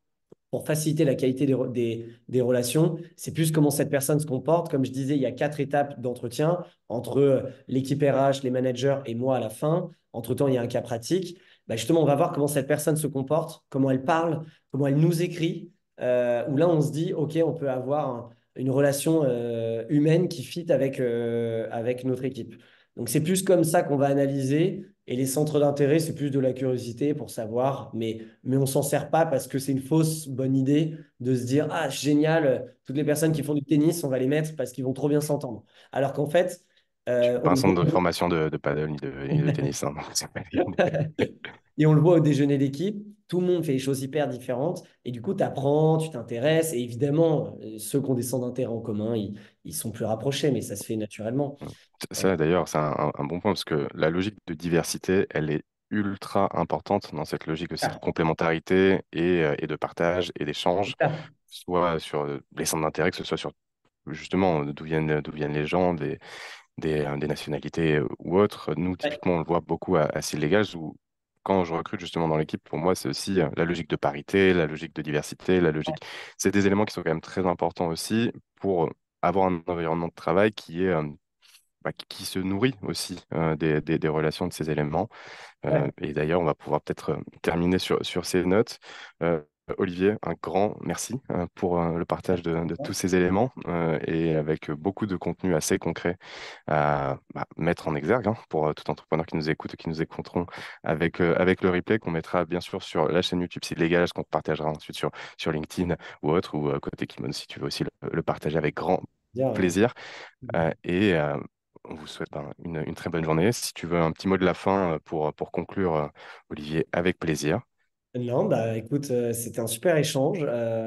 pour faciliter la qualité des relations. C'est plus comment cette personne se comporte. Comme je disais, il y a 4 étapes d'entretien entre l'équipe RH, les managers et moi à la fin. Entre-temps, il y a un cas pratique. Bah, justement, on va voir comment cette personne se comporte, comment elle parle, comment elle nous écrit. Où là, on se dit, OK, on peut avoir une relation humaine qui fit avec notre équipe. Donc, c'est plus comme ça qu'on va analyser. Et les centres d'intérêt, c'est plus de la curiosité pour savoir, mais on s'en sert pas parce que c'est une fausse bonne idée de se dire, ah, génial, toutes les personnes qui font du tennis, on va les mettre parce qu'ils vont trop bien s'entendre. Alors qu'en fait, Je suis on pas un le centre de voit. formation de paddle ni de tennis, hein, donc c'est pas l'idée. Et on le voit au déjeuner d'équipe, tout le monde fait des choses hyper différentes. Et du coup, tu apprends, tu t'intéresses. Et évidemment, ceux qui ont des centres d'intérêt en commun, ils sont plus rapprochés, mais ça se fait naturellement. Ça, d'ailleurs, c'est un bon point parce que la logique de diversité, elle est ultra importante dans cette logique aussi de Ah, complémentarité et de partage et d'échange, super. soit sur les centres d'intérêt, que ce soit sur justement d'où viennent les gens, des nationalités ou autres. Nous, Ouais, typiquement, on le voit beaucoup à Syllegals où quand je recrute justement dans l'équipe, pour moi, c'est aussi la logique de parité, la logique de diversité, la logique. C'est des éléments qui sont quand même très importants aussi pour avoir un environnement de travail qui est qui se nourrit aussi des relations de ces éléments. ouais. Et d'ailleurs, on va pouvoir peut-être terminer sur ces notes. Euh, Olivier, un grand merci pour le partage de tous ces éléments et avec beaucoup de contenu assez concret à mettre en exergue, hein, pour tout entrepreneur qui nous écoute et qui nous écouteront avec le replay qu'on mettra bien sûr sur la chaîne YouTube C'est légal, qu'on partagera ensuite sur LinkedIn ou autre, ou côté Kimono si tu veux aussi le partager avec grand Bien, ouais. plaisir. Et on vous souhaite une très bonne journée. Si tu veux un petit mot de la fin pour conclure, Olivier, avec plaisir. Non, bah écoute, c'était un super échange.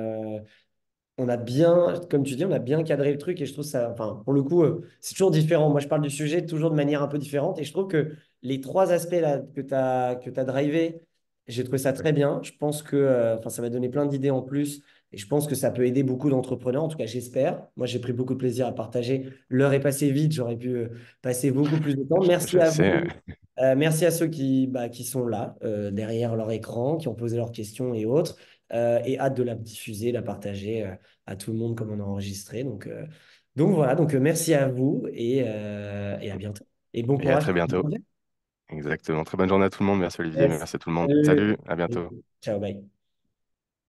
On a bien, comme tu dis, on a bien cadré le truc et je trouve ça, enfin, pour le coup, c'est toujours différent. Moi, je parle du sujet toujours de manière un peu différente et je trouve que les 3 aspects là que tu as drivé, j'ai trouvé ça très bien. Je pense que, enfin, ça m'a donné plein d'idées en plus et je pense que ça peut aider beaucoup d'entrepreneurs. En tout cas, j'espère. Moi, j'ai pris beaucoup de plaisir à partager. L'heure est passée vite. J'aurais pu passer beaucoup plus de temps. Merci Je à sais, vous. Merci à ceux qui sont là, derrière leur écran, qui ont posé leurs questions et autres. Et hâte de la diffuser, la partager à tout le monde comme on a enregistré. Donc voilà, donc merci à vous et à bientôt. Et bon et à courage très pour le bientôt. projet. Exactement. Très bonne journée à tout le monde. Merci Olivier, Yes. merci à tout le monde. Salut. Salut, à bientôt. Ciao, bye.